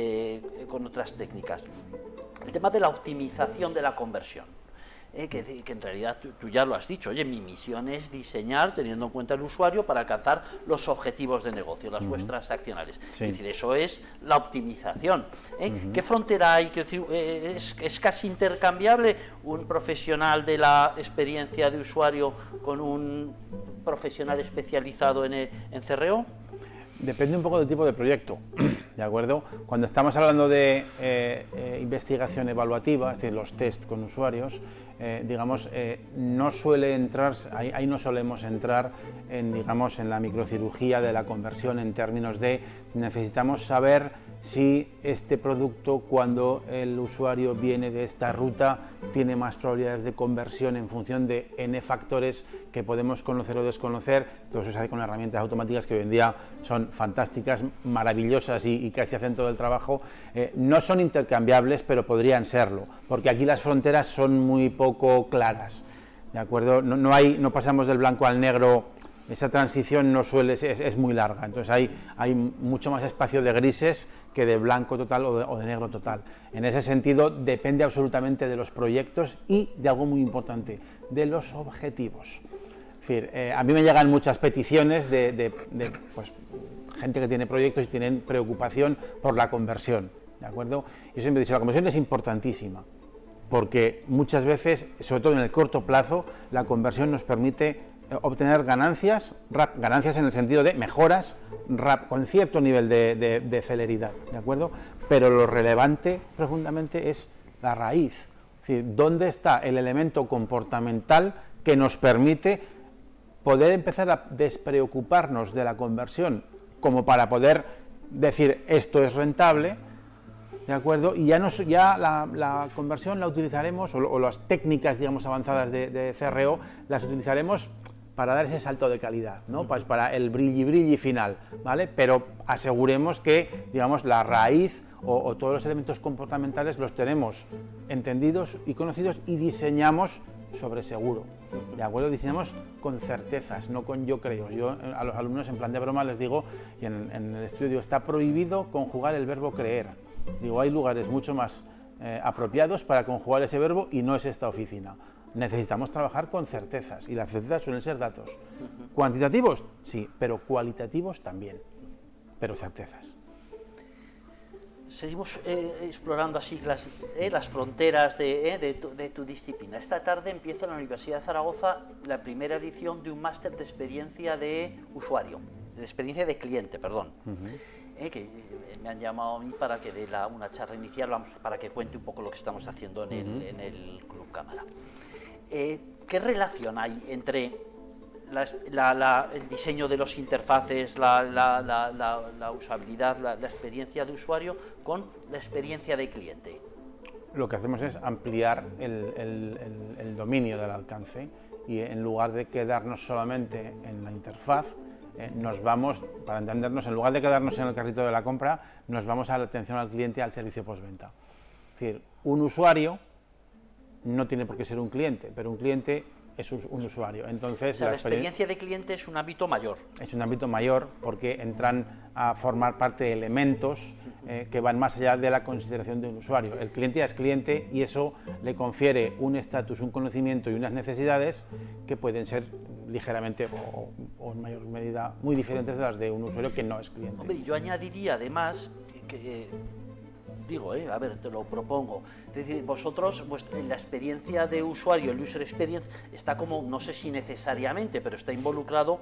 técnicas. El tema de la optimización de la conversión. Que en realidad tú ya lo has dicho, oye, mi misión es diseñar teniendo en cuenta el usuario para alcanzar los objetivos de negocio, las vuestras accionales. Es decir, eso es la optimización. ¿Qué frontera hay? ¿Es casi intercambiable un profesional de la experiencia de usuario con un profesional especializado en CRO? Depende un poco del tipo de proyecto, ¿de acuerdo? Cuando estamos hablando de investigación evaluativa, es decir, los test con usuarios, digamos, no suele entrar, ahí no solemos entrar en, digamos, en la microcirugía de la conversión en términos de necesitamos saber si este producto, cuando el usuario viene de esta ruta, tiene más probabilidades de conversión en función de N factores que podemos conocer o desconocer. Todo eso se hace con herramientas automáticas que hoy en día son fantásticas, maravillosas y casi hacen todo el trabajo. No son intercambiables, pero podrían serlo, porque aquí las fronteras son muy poco claras, ¿de acuerdo? No pasamos del blanco al negro. Esa transición no es muy larga, entonces hay mucho más espacio de grises que de blanco total o de negro total. En ese sentido, depende absolutamente de los proyectos y de algo muy importante, de los objetivos. Es decir, a mí me llegan muchas peticiones de pues, gente que tiene proyectos y tienen preocupación por la conversión, ¿de acuerdo? Yo siempre he dicho, la conversión es importantísima, porque muchas veces, sobre todo en el corto plazo, la conversión nos permite obtener ganancias en el sentido de mejoras con cierto nivel de celeridad, ¿de acuerdo? Pero lo relevante profundamente es la raíz, es decir, dónde está el elemento comportamental que nos permite poder empezar a despreocuparnos de la conversión, como para poder decir esto es rentable, ¿de acuerdo? Y ya la conversión la utilizaremos, o las técnicas, digamos, avanzadas de CRO, las utilizaremos para dar ese salto de calidad, ¿no? Pues para el brilli final, ¿vale? Pero aseguremos que, digamos, la raíz o todos los elementos comportamentales los tenemos entendidos y conocidos y diseñamos sobre seguro, ¿de acuerdo? Diseñamos con certezas, no con yo creo. Yo a los alumnos en plan de broma les digo, y en el estudio está prohibido conjugar el verbo creer. Digo, hay lugares mucho más apropiados para conjugar ese verbo y no es esta oficina. Necesitamos trabajar con certezas y las certezas suelen ser datos. ¿Cuantitativos? Sí, pero cualitativos también, pero certezas. Seguimos explorando así las fronteras de tu disciplina. Esta tarde empieza en la Universidad de Zaragoza la primera edición de un máster de experiencia de usuario, de experiencia de cliente, perdón. Que me han llamado a mí para que dé una charla inicial, para que cuente un poco lo que estamos haciendo en el Club Cámara. ¿Qué relación hay entre el diseño de los interfaces, la usabilidad, la experiencia de usuario con la experiencia de cliente? Lo que hacemos es ampliar el dominio del alcance y en lugar de quedarnos solamente en la interfaz, nos vamos, para entendernos, en lugar de quedarnos en el carrito de la compra, nos vamos a la atención al cliente, al servicio postventa. Es decir, un usuario no tiene por qué ser un cliente, pero un cliente es un usuario. Entonces, o sea, la experiencia de cliente es un ámbito mayor. Es un ámbito mayor porque entran a formar parte de elementos que van más allá de la consideración de un usuario. El cliente ya es cliente y eso le confiere un estatus, un conocimiento y unas necesidades que pueden ser ligeramente o en mayor medida muy diferentes de las de un usuario que no es cliente. Hombre, yo añadiría además que digo, a ver, te lo propongo. Es decir, vosotros, la experiencia de usuario, el user experience, está como, no sé si necesariamente, pero está involucrado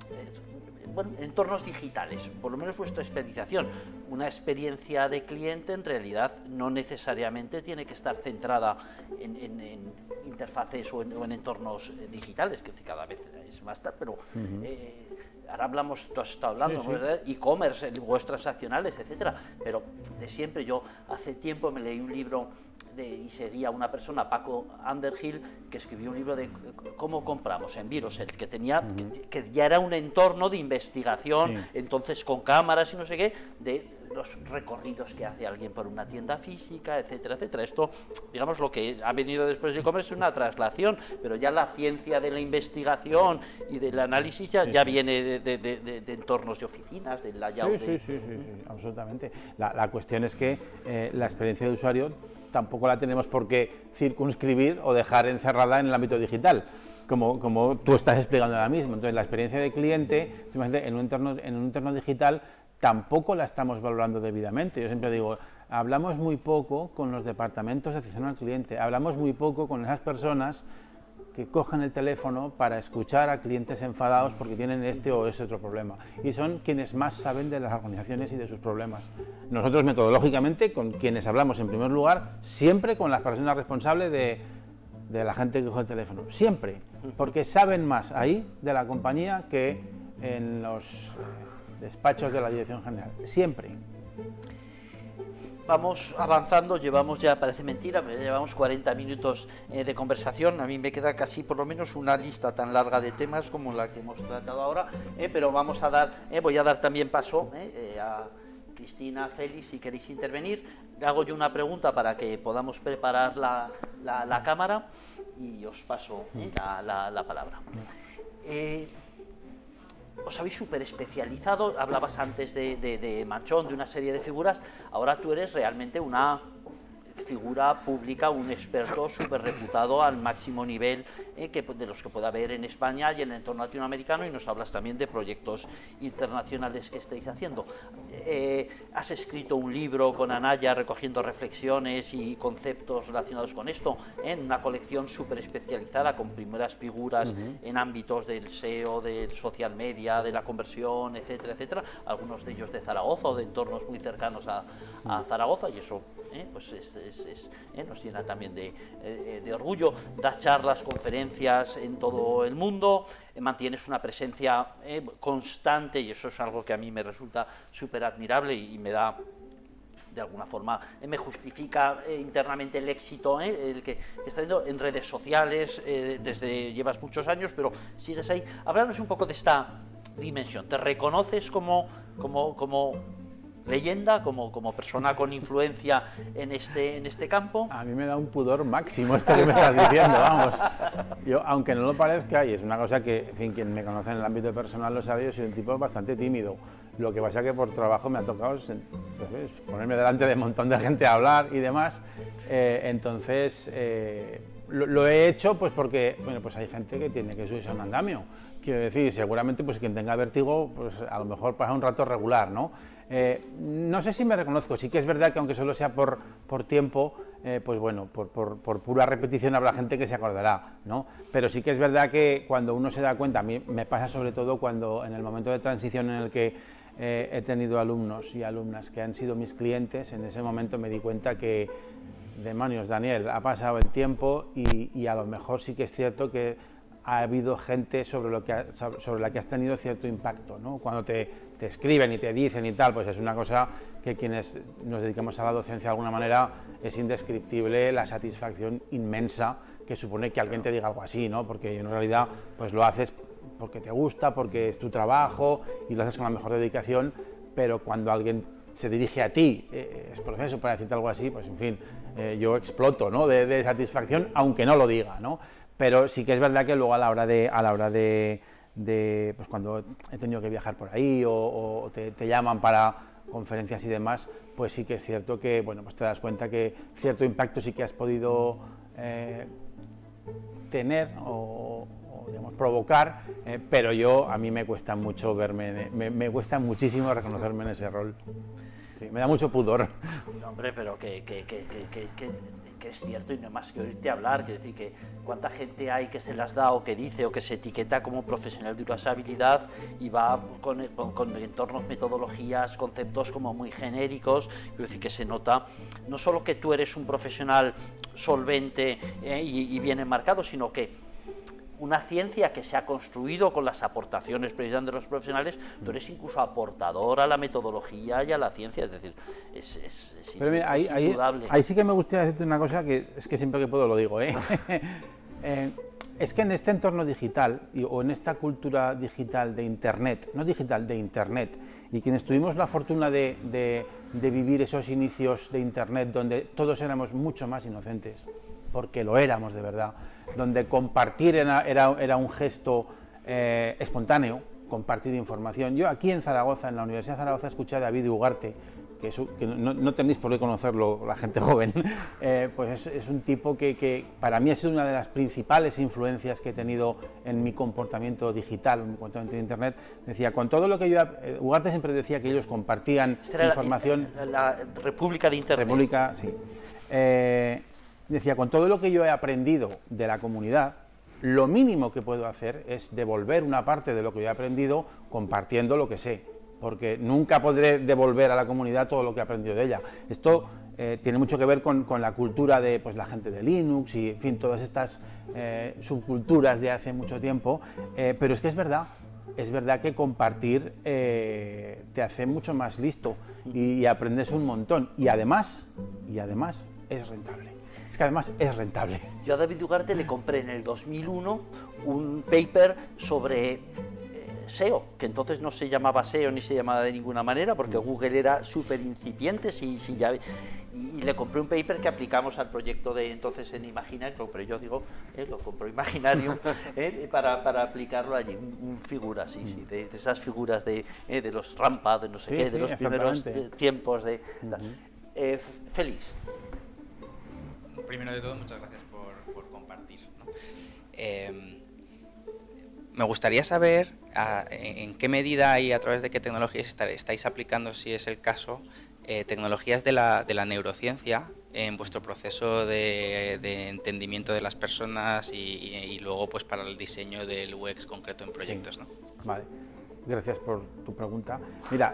en entornos digitales, por lo menos vuestra especialización. Una experiencia de cliente en realidad no necesariamente tiene que estar centrada en interfaces o en entornos digitales, que cada vez es más tarde, pero ahora hablamos, tú has estado hablando, sí, ¿verdad? E-commerce, webs transaccionales, etcétera, pero de siempre. Yo hace tiempo me leí un libro y seguía a una persona, Paco Underhill, que escribió un libro de cómo compramos en Virosell, que tenía que ya era un entorno de investigación, sí, entonces con cámaras y no sé qué, de los recorridos que hace alguien por una tienda física, etcétera, etcétera. Esto, digamos, lo que ha venido después de e-commerce es una traslación, pero ya la ciencia de la investigación y del análisis ya viene de entornos de oficinas, del layout. Sí, absolutamente. La cuestión es que la experiencia de usuario tampoco la tenemos por qué circunscribir o dejar encerrada en el ámbito digital, como tú estás explicando ahora mismo. Entonces, la experiencia de cliente, en un entorno digital, tampoco la estamos valorando debidamente. Yo siempre digo, hablamos muy poco con los departamentos de atención al cliente, hablamos muy poco con esas personas que cogen el teléfono para escuchar a clientes enfadados porque tienen este o ese otro problema. Y son quienes más saben de las organizaciones y de sus problemas. Nosotros, metodológicamente, con quienes hablamos en primer lugar, siempre con las personas responsables de la gente que coge el teléfono. Siempre. Porque saben más ahí de la compañía que en los despachos de la dirección general. Siempre. vamos avanzando, llevamos ya, parece mentira, pero llevamos 40 minutos de conversación. A mí me queda casi por lo menos una lista tan larga de temas como la que hemos tratado ahora, pero vamos a dar, voy a dar también paso a Cristina, Félix, si queréis intervenir. Le hago yo una pregunta para que podamos preparar la cámara y os paso la palabra. Os habéis súper especializado, hablabas antes de Manchón, de una serie de figuras, ahora tú eres realmente una figura pública, un experto súper reputado al máximo nivel de los que pueda haber en España y en el entorno latinoamericano, y nos hablas también de proyectos internacionales que estáis haciendo. Has escrito un libro con Anaya recogiendo reflexiones y conceptos relacionados con esto, en una colección súper especializada con primeras figuras en ámbitos del SEO, del social media, de la conversión, etcétera, etcétera, algunos de ellos de Zaragoza o de entornos muy cercanos a Zaragoza, y eso pues nos llena también de orgullo. Das charlas, conferencias en todo el mundo, mantienes una presencia constante, y eso es algo que a mí me resulta súper admirable y me da, de alguna forma, me justifica internamente el éxito el que está teniendo en redes sociales. Llevas muchos años, pero sigues ahí. Háblanos un poco de esta dimensión. ¿Te reconoces como leyenda, como persona con influencia en este campo? A mí me da un pudor máximo esto que me estás diciendo, vamos. Yo, aunque no lo parezca, y es una cosa que, en fin, quien me conoce en el ámbito personal lo sabe, yo soy un tipo bastante tímido. Lo que pasa es que por trabajo me ha tocado pues, ponerme delante de un montón de gente a hablar y demás. Entonces, lo he hecho pues porque, bueno, pues hay gente que tiene que subirse a un andamio. Quiero decir, seguramente pues quien tenga vértigo, pues a lo mejor pasa un rato regular, ¿no? No sé si me reconozco, sí que es verdad que aunque solo sea por tiempo, pues bueno, por pura repetición habrá gente que se acordará, ¿no? Pero sí que es verdad que cuando uno se da cuenta, a mí me pasa sobre todo cuando en el momento de transición en el que he tenido alumnos y alumnas que han sido mis clientes, en ese momento me di cuenta que, demonios, Daniel, ha pasado el tiempo y a lo mejor sí que es cierto que ha habido gente sobre la que has tenido cierto impacto, ¿no? Cuando te escriben y te dicen y tal, pues es una cosa que quienes nos dedicamos a la docencia de alguna manera es indescriptible la satisfacción inmensa que supone que alguien te diga algo así, ¿no? Porque en realidad pues lo haces porque te gusta, porque es tu trabajo y lo haces con la mejor dedicación, pero cuando alguien se dirige a ti, es proceso para decirte algo así, pues en fin, yo exploto, ¿no? de satisfacción, aunque no lo diga, ¿no? Pero sí que es verdad que luego a la hora de pues cuando he tenido que viajar por ahí o te llaman para conferencias y demás, pues sí que es cierto que, bueno, pues te das cuenta que cierto impacto sí que has podido tener o digamos, provocar, pero a mí me cuesta mucho me cuesta muchísimo reconocerme en ese rol. Sí, me da mucho pudor. No, hombre, pero que es cierto, y no más que oírte hablar, que decir que cuánta gente hay que se las da o que dice o que se etiqueta como profesional de usabilidad y va con entornos, metodologías, conceptos como muy genéricos. Quiero decir que se nota no solo que tú eres un profesional solvente y bien enmarcado, sino que una ciencia que se ha construido con las aportaciones precisamente de los profesionales, tú eres incluso aportador a la metodología y a la ciencia, es decir, es indudable. Ahí sí que me gustaría decirte una cosa que es que siempre que puedo lo digo, es que en este entorno digital o en esta cultura digital de Internet, no digital, de Internet, y quienes tuvimos la fortuna de vivir esos inicios de Internet donde todos éramos mucho más inocentes, porque lo éramos de verdad, donde compartir era un gesto espontáneo, compartir información. Yo aquí en Zaragoza, en la Universidad de Zaragoza, escuché a David Ugarte, que no tenéis por qué conocerlo la gente joven, pues es un tipo que para mí ha sido una de las principales influencias que he tenido en mi comportamiento digital, en mi comportamiento de Internet. Decía, con todo lo que yo... Ugarte siempre decía que ellos compartían información... La República de Internet. República, sí. Decía, con todo lo que yo he aprendido de la comunidad, lo mínimo que puedo hacer es devolver una parte de lo que yo he aprendido compartiendo lo que sé, porque nunca podré devolver a la comunidad todo lo que he aprendido de ella. Esto tiene mucho que ver con la cultura de pues, la gente de Linux y, en fin, todas estas subculturas de hace mucho tiempo, pero es que es verdad, es verdad que compartir te hace mucho más listo y aprendes un montón. Y además es rentable. Es que además es rentable. Yo a David Ugarte le compré en el 2001 un paper sobre SEO, que entonces no se llamaba SEO ni se llamaba de ninguna manera, porque Google era súper incipiente, y le compré un paper que aplicamos al proyecto de entonces en Imaginarium, pero yo digo, lo compró Imaginarium para aplicarlo allí, figuras, de esas figuras de los Rampa, de no sé qué, de los primeros tiempos de... Félix. Primero de todo, muchas gracias por compartir, ¿no? Me gustaría saber en qué medida y a través de qué tecnologías estáis aplicando, si es el caso, tecnologías de la neurociencia en vuestro proceso de entendimiento de las personas y luego pues para el diseño del UX concreto en proyectos, ¿no? Vale, gracias por tu pregunta. Mira,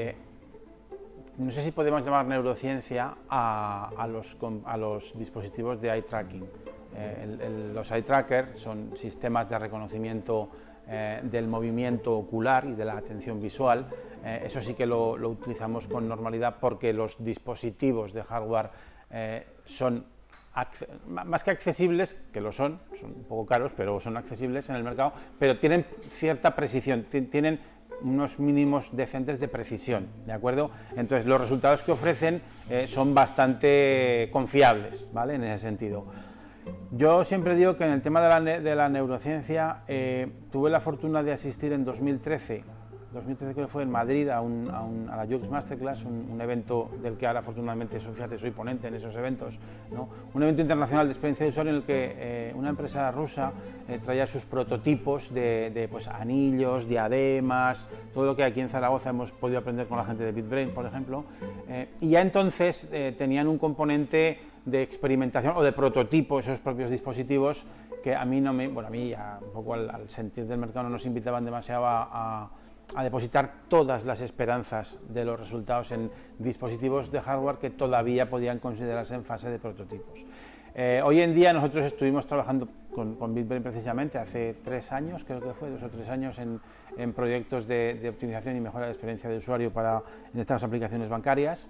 no sé si podemos llamar neurociencia a los dispositivos de eye tracking. Los eye trackers son sistemas de reconocimiento del movimiento ocular y de la atención visual. Eso sí que lo utilizamos con normalidad porque los dispositivos de hardware son más que accesibles, que lo son un poco caros, pero son accesibles en el mercado, pero tienen cierta precisión, tienen unos mínimos decentes de precisión, ¿de acuerdo? Entonces los resultados que ofrecen son bastante confiables, ¿vale? En ese sentido. Yo siempre digo que en el tema de la neurociencia tuve la fortuna de asistir en 2013 creo que fue en Madrid a la UX Masterclass, un evento del que ahora afortunadamente soy ponente en esos eventos, ¿no? Un evento internacional de experiencia de usuario en el que una empresa rusa traía sus prototipos de pues, anillos, diademas, todo lo que aquí en Zaragoza hemos podido aprender con la gente de BitBrain, por ejemplo, y ya entonces tenían un componente de experimentación o de prototipo, esos propios dispositivos, que a mí a mí ya un poco al sentir del mercado no nos invitaban demasiado a depositar todas las esperanzas de los resultados en dispositivos de hardware que todavía podían considerarse en fase de prototipos. Hoy en día nosotros estuvimos trabajando con BitBrain precisamente hace 3 años, creo que fue 2 o 3 años, en proyectos de optimización y mejora de experiencia de usuario en estas aplicaciones bancarias.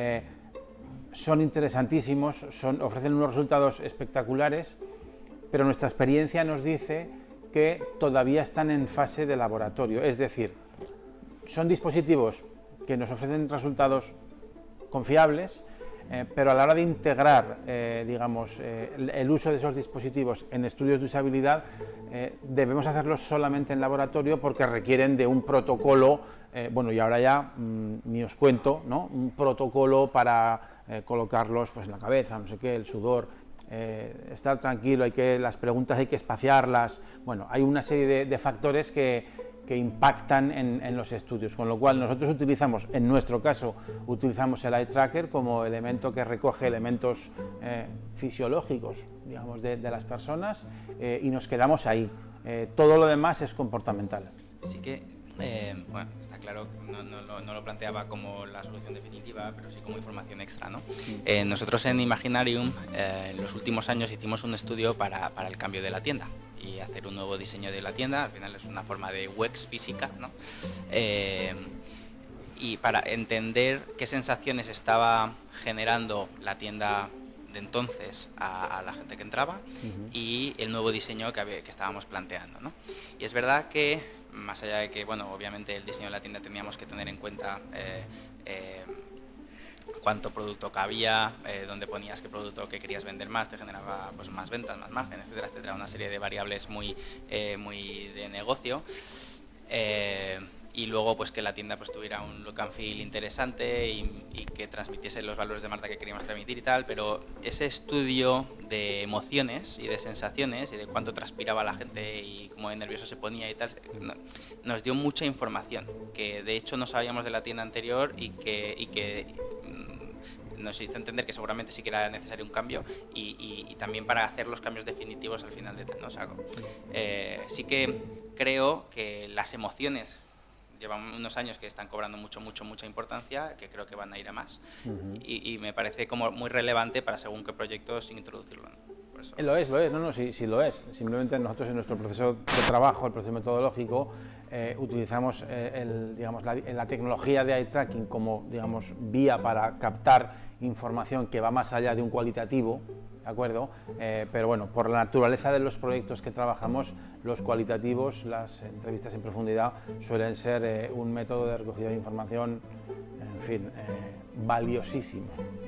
Son interesantísimos, ofrecen unos resultados espectaculares, pero nuestra experiencia nos dice que todavía están en fase de laboratorio, es decir, son dispositivos que nos ofrecen resultados confiables, pero a la hora de integrar, el uso de esos dispositivos en estudios de usabilidad, debemos hacerlos solamente en laboratorio porque requieren de un protocolo, y ahora ya ni os cuento, ¿no? Un protocolo para colocarlos pues, en la cabeza, no sé qué, el sudor. Estar tranquilo, las preguntas hay que espaciarlas, hay una serie de factores que impactan en los estudios, con lo cual nosotros utilizamos, en nuestro caso, utilizamos el eye tracker como elemento que recoge elementos fisiológicos, digamos, de las personas y nos quedamos ahí. Todo lo demás es comportamental. Sí que, está claro, no lo planteaba como la solución definitiva, pero sí como información extra, ¿no? Nosotros en Imaginarium, en los últimos años hicimos un estudio para el cambio de la tienda y hacer un nuevo diseño de la tienda. Al final es una forma de UX física, ¿no? Y para entender qué sensaciones estaba generando la tienda de entonces a la gente que entraba y el nuevo diseño que estábamos planteando, ¿no? Y es verdad que, más allá de que, obviamente el diseño de la tienda teníamos que tener en cuenta cuánto producto cabía, dónde ponías qué producto que querías vender más, te generaba pues, más ventas, más margen, etcétera, etcétera, una serie de variables muy de negocio. Y luego pues que la tienda pues tuviera un look and feel interesante y que transmitiese los valores de marca que queríamos transmitir y tal, pero ese estudio de emociones y de sensaciones y de cuánto transpiraba la gente y cómo de nervioso se ponía y tal, nos dio mucha información que de hecho no sabíamos de la tienda anterior y que nos hizo entender que seguramente sí que era necesario un cambio y también para hacer los cambios definitivos al final de, ¿no? O sea, sí que creo que las emociones llevan unos años que están cobrando mucha importancia, que creo que van a ir a más y me parece como muy relevante para según qué proyectos introducirlo, ¿no? Por eso. Lo es, sí lo es. Simplemente nosotros en nuestro proceso de trabajo, el proceso metodológico, utilizamos la tecnología de eye tracking como, digamos, vía para captar información que va más allá de un cualitativo, ¿de acuerdo? Pero bueno, por la naturaleza de los proyectos que trabajamos, los cualitativos, las entrevistas en profundidad, suelen ser un método de recogida de información, en fin, valiosísimo.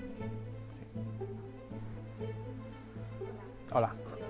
Sí. Hola.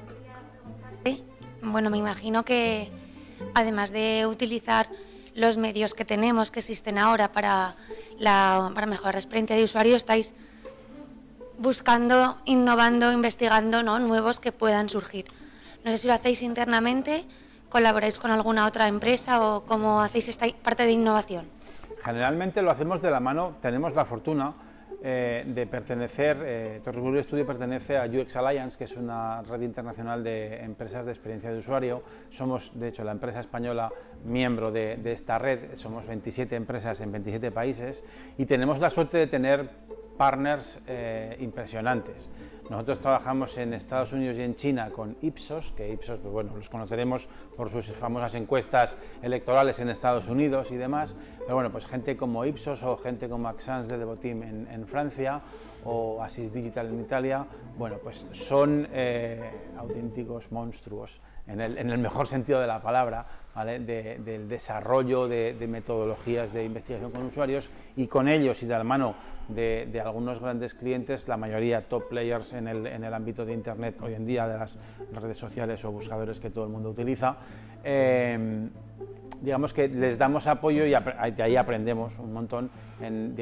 Bueno, me imagino que además de utilizar los medios que tenemos, que existen ahora para mejorar la experiencia de usuario, estáis buscando, innovando, investigando, ¿no?, nuevos que puedan surgir. No sé si lo hacéis internamente, colaboráis con alguna otra empresa o cómo hacéis esta parte de innovación. Generalmente lo hacemos de la mano, tenemos la fortuna de pertenecer, Torrebruno Studio pertenece a UX Alliance, que es una red internacional de empresas de experiencia de usuario. Somos, de hecho, la empresa española miembro de esta red, somos 27 empresas en 27 países y tenemos la suerte de tener partners impresionantes. Nosotros trabajamos en Estados Unidos y en China con Ipsos, que Ipsos, pues bueno, los conoceremos por sus famosas encuestas electorales en Estados Unidos y demás, pero bueno, pues gente como Ipsos o gente como Axence de Devoteam en Francia o Assist Digital en Italia, bueno, pues son auténticos monstruos, en el mejor sentido de la palabra, ¿vale?, del desarrollo de metodologías de investigación con usuarios, y con ellos y de la mano de algunos grandes clientes, la mayoría top players en el ámbito de Internet hoy en día, de las redes sociales o buscadores que todo el mundo utiliza, digamos que les damos apoyo y de ahí aprendemos un montón en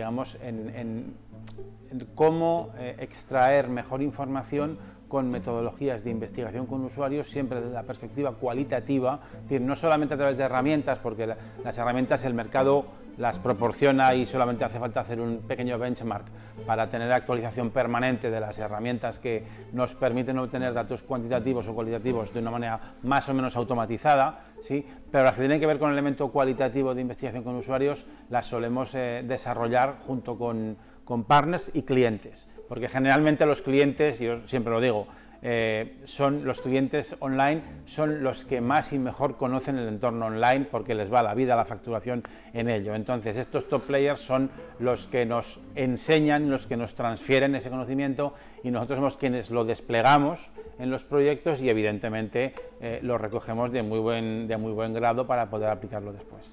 cómo extraer mejor información con metodologías de investigación con usuarios, siempre desde la perspectiva cualitativa, es decir, no solamente a través de herramientas, porque las herramientas el mercado las proporciona y solamente hace falta hacer un pequeño benchmark para tener actualización permanente de las herramientas que nos permiten obtener datos cuantitativos o cualitativos de una manera más o menos automatizada, ¿sí? Pero las que tienen que ver con el elemento cualitativo de investigación con usuarios las solemos desarrollar junto con partners y clientes, porque generalmente los clientes, yo siempre lo digo, son los clientes online, son los que más y mejor conocen el entorno online porque les va la vida, la facturación en ello. Entonces estos top players son los que nos enseñan, los que nos transfieren ese conocimiento, y nosotros somos quienes lo desplegamos en los proyectos y evidentemente lo recogemos de muy buen grado para poder aplicarlo después.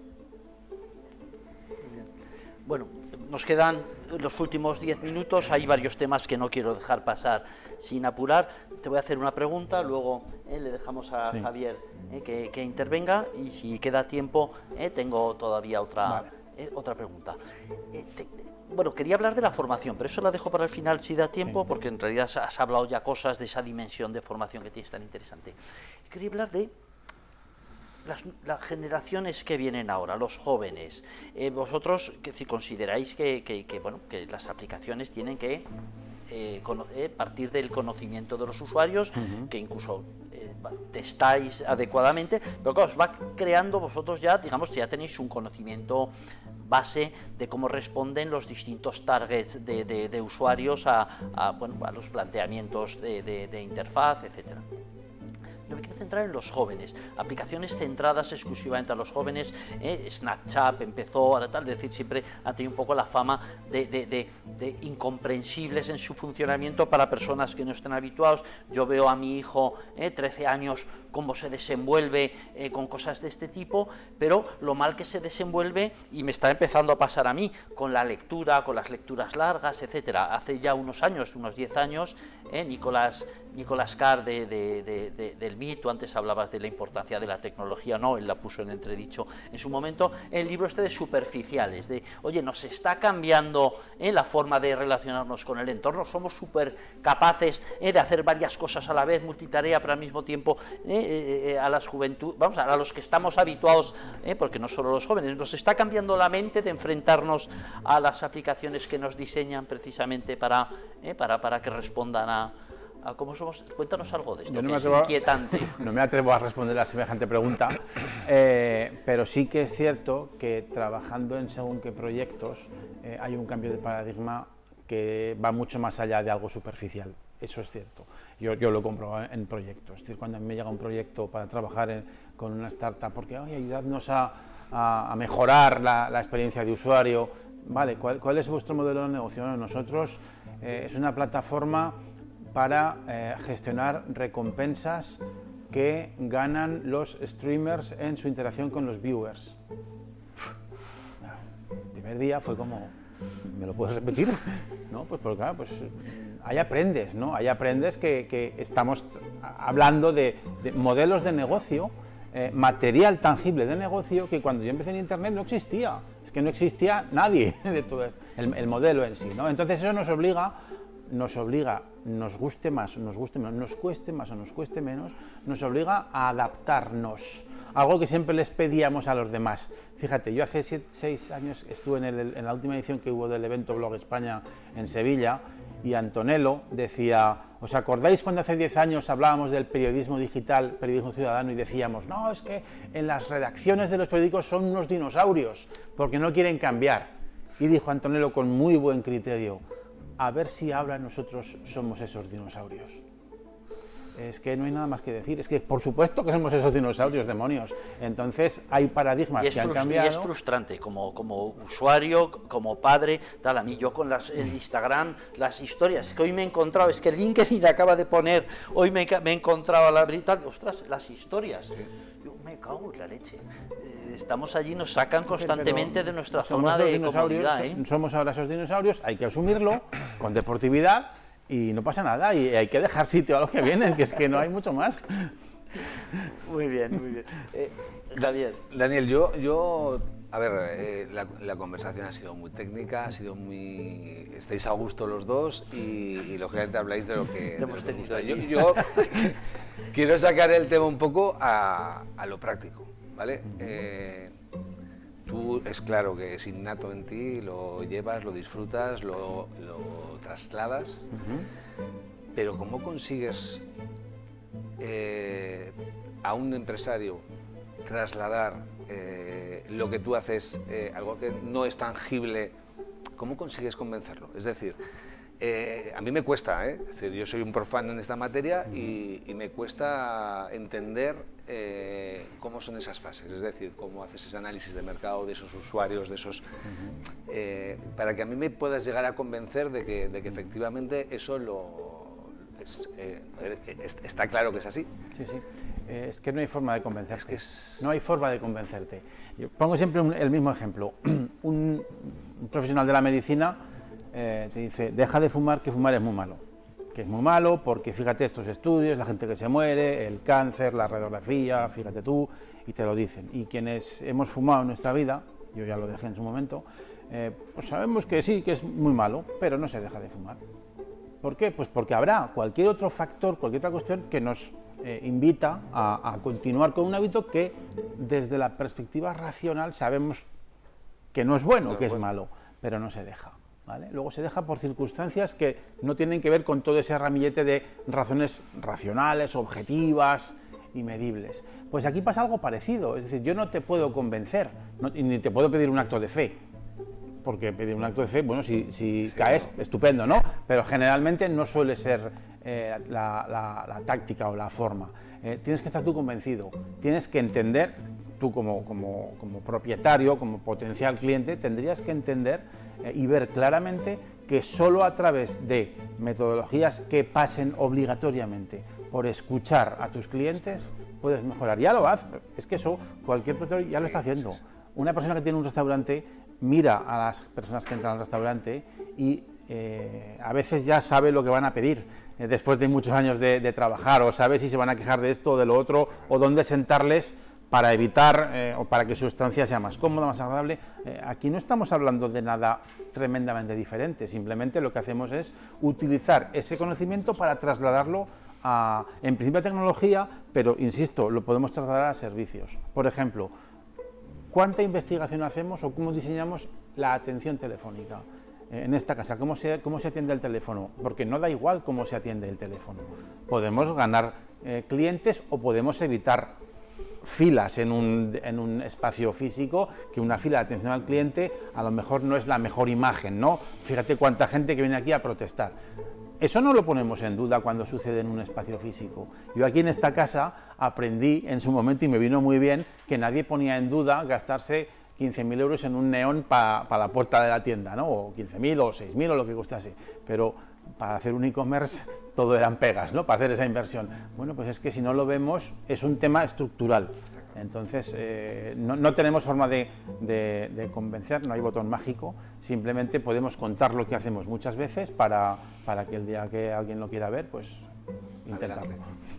Bueno, nos quedan los últimos 10 minutos, hay varios temas que no quiero dejar pasar sin apurar. Te voy a hacer una pregunta, luego le dejamos a Javier que intervenga, y si queda tiempo tengo todavía otra pregunta. Bueno, quería hablar de la formación, pero eso la dejo para el final si da tiempo, porque en realidad has hablado ya cosas de esa dimensión de formación que tienes tan interesante. Quería hablar de las generaciones que vienen ahora, los jóvenes. Vosotros consideráis que las aplicaciones tienen que partir del conocimiento de los usuarios, que incluso testáis adecuadamente, pero claro, os va creando vosotros ya, digamos, ya tenéis un conocimiento base de cómo responden los distintos targets de usuarios a los planteamientos de interfaz, etcétera. Yo me quiero centrar en los jóvenes, aplicaciones centradas exclusivamente a los jóvenes. Snapchat empezó, ahora tal, es decir, siempre ha tenido un poco la fama de incomprensibles en su funcionamiento para personas que no estén habituados. Yo veo a mi hijo, 13 años, cómo se desenvuelve con cosas de este tipo, pero lo mal que se desenvuelve, y me está empezando a pasar a mí, con la lectura, con las lecturas largas, etcétera. Hace ya unos años, unos 10 años, Nicolás Carr del MIT, tú antes hablabas de la importancia de la tecnología, no, él la puso en entredicho en su momento, el libro de Superficiales, oye, nos está cambiando la forma de relacionarnos con el entorno, somos súper capaces de hacer varias cosas a la vez, multitarea, pero al mismo tiempo a las juventud, a los que estamos habituados, porque no solo los jóvenes, nos está cambiando la mente de enfrentarnos a las aplicaciones que nos diseñan precisamente para que respondan a cómo somos. Cuéntanos algo de esto, que es inquietante. No me atrevo a responder a semejante pregunta, pero sí que es cierto que trabajando en según qué proyectos hay un cambio de paradigma que va mucho más allá de algo superficial. Eso es cierto. Yo lo compro en proyectos. Es decir, cuando a mí me llega un proyecto para trabajar con una startup, porque ayudadnos a mejorar la experiencia de usuario, vale, ¿cuál es vuestro modelo de negocio? Bueno, nosotros es una plataforma para gestionar recompensas que ganan los streamers en su interacción con los viewers. El primer día fue como, ¿me lo puedes repetir? ¿No? Pues porque claro, pues ahí aprendes, ¿no? Ahí aprendes que estamos hablando de modelos de negocio, material tangible de negocio que cuando yo empecé en Internet no existía. Es que no existía nadie de todo esto, el modelo en sí, ¿no? Entonces eso nos obliga, nos guste más, nos guste menos, nos cueste más o nos cueste menos, nos obliga a adaptarnos. Algo que siempre les pedíamos a los demás. Fíjate, yo hace 6 años estuve en la última edición que hubo del evento Blog España en Sevilla y Antonello decía, ¿os acordáis cuando hace 10 años hablábamos del periodismo digital, periodismo ciudadano y decíamos, no, es que en las redacciones de los periódicos son unos dinosaurios porque no quieren cambiar? Y dijo Antonello con muy buen criterio, a ver si ahora nosotros somos esos dinosaurios. Es que no hay nada más que decir, es que por supuesto que somos esos dinosaurios, demonios. Entonces hay paradigmas que han cambiado. Y es frustrante como usuario, como padre, tal, a mí yo con el Instagram, las historias que hoy me he encontrado, es que LinkedIn acaba de poner, hoy me he encontrado a la tal, ostras, las historias, yo me cago en la leche. Estamos allí, nos sacan constantemente de nuestra zona de comodidad. Somos ahora esos dinosaurios, hay que asumirlo con deportividad. Y no pasa nada, y hay que dejar sitio a los que vienen, que es que no hay mucho más. Muy bien, muy bien. Javier. Daniel, yo a ver, la conversación ha sido muy técnica, ha sido muy... Estáis a gusto los dos y lógicamente habláis de lo que os gusta. Yo quiero sacar el tema un poco a lo práctico, ¿vale? Tú es claro que es innato en ti, lo llevas, lo disfrutas, lo trasladas, pero ¿cómo consigues a un empresario trasladar lo que tú haces, algo que no es tangible? ¿Cómo consigues convencerlo? Es decir, a mí me cuesta, es decir, yo soy un profano en esta materia y me cuesta entender cómo son esas fases, es decir, cómo haces ese análisis de mercado de esos usuarios, de esos, para que a mí me puedas llegar a convencer de que efectivamente eso está claro que es así. Sí, sí. Es que no hay forma de convencerte. No hay forma de convencerte. Yo pongo siempre el mismo ejemplo. Un profesional de la medicina te dice, deja de fumar, que fumar es muy malo. Que es muy malo porque fíjate estos estudios, la gente que se muere, el cáncer, la radiografía, fíjate tú, y te lo dicen. Y quienes hemos fumado en nuestra vida, yo ya lo dejé en su momento, pues sabemos que sí, que es muy malo, pero no se deja de fumar. ¿Por qué? Pues porque habrá cualquier otro factor, cualquier otra cuestión que nos invita a continuar con un hábito que desde la perspectiva racional sabemos que no es bueno, que es malo, pero no se deja. ¿Vale? Luego se deja por circunstancias que no tienen que ver con todo ese ramillete de razones racionales, objetivas y medibles. Pues aquí pasa algo parecido, es decir, yo no te puedo convencer, ni te puedo pedir un acto de fe, porque pedir un acto de fe, bueno, si caes, estupendo, ¿no? Pero generalmente no suele ser la táctica o la forma. Tienes que estar tú convencido, tienes que entender, tú como propietario, como potencial cliente, tendrías que entender y ver claramente que solo a través de metodologías que pasen obligatoriamente por escuchar a tus clientes puedes mejorar. Ya lo haces, es que eso cualquier propietario ya lo está haciendo. Una persona que tiene un restaurante mira a las personas que entran al restaurante y a veces ya sabe lo que van a pedir después de muchos años de trabajar, o sabe si se van a quejar de esto o de lo otro, o dónde sentarles para evitar o para que su estancia sea más cómoda, más agradable. Aquí no estamos hablando de nada tremendamente diferente, simplemente lo que hacemos es utilizar ese conocimiento para trasladarlo en principio a tecnología, pero insisto, lo podemos trasladar a servicios. Por ejemplo, ¿cuánta investigación hacemos o cómo diseñamos la atención telefónica? En esta casa, ¿cómo se atiende el teléfono? Porque no da igual cómo se atiende el teléfono. Podemos ganar clientes o podemos evitar filas en un espacio físico, que una fila de atención al cliente a lo mejor no es la mejor imagen, ¿no? Fíjate cuánta gente que viene aquí a protestar. eso no lo ponemos en duda cuando sucede en un espacio físico. Yo aquí en esta casa aprendí en su momento, y me vino muy bien, que nadie ponía en duda gastarse 15.000 euros en un neón para la puerta de la tienda, ¿no? O 15.000 o 6.000 o lo que costase, pero para hacer un e-commerce todo eran pegas, ¿no? Para hacer esa inversión. Bueno, pues es que si no lo vemos es un tema estructural. Entonces, no tenemos forma de convencer, no hay botón mágico, simplemente podemos contar lo que hacemos muchas veces para que el día que alguien lo quiera ver, pues intentarlo.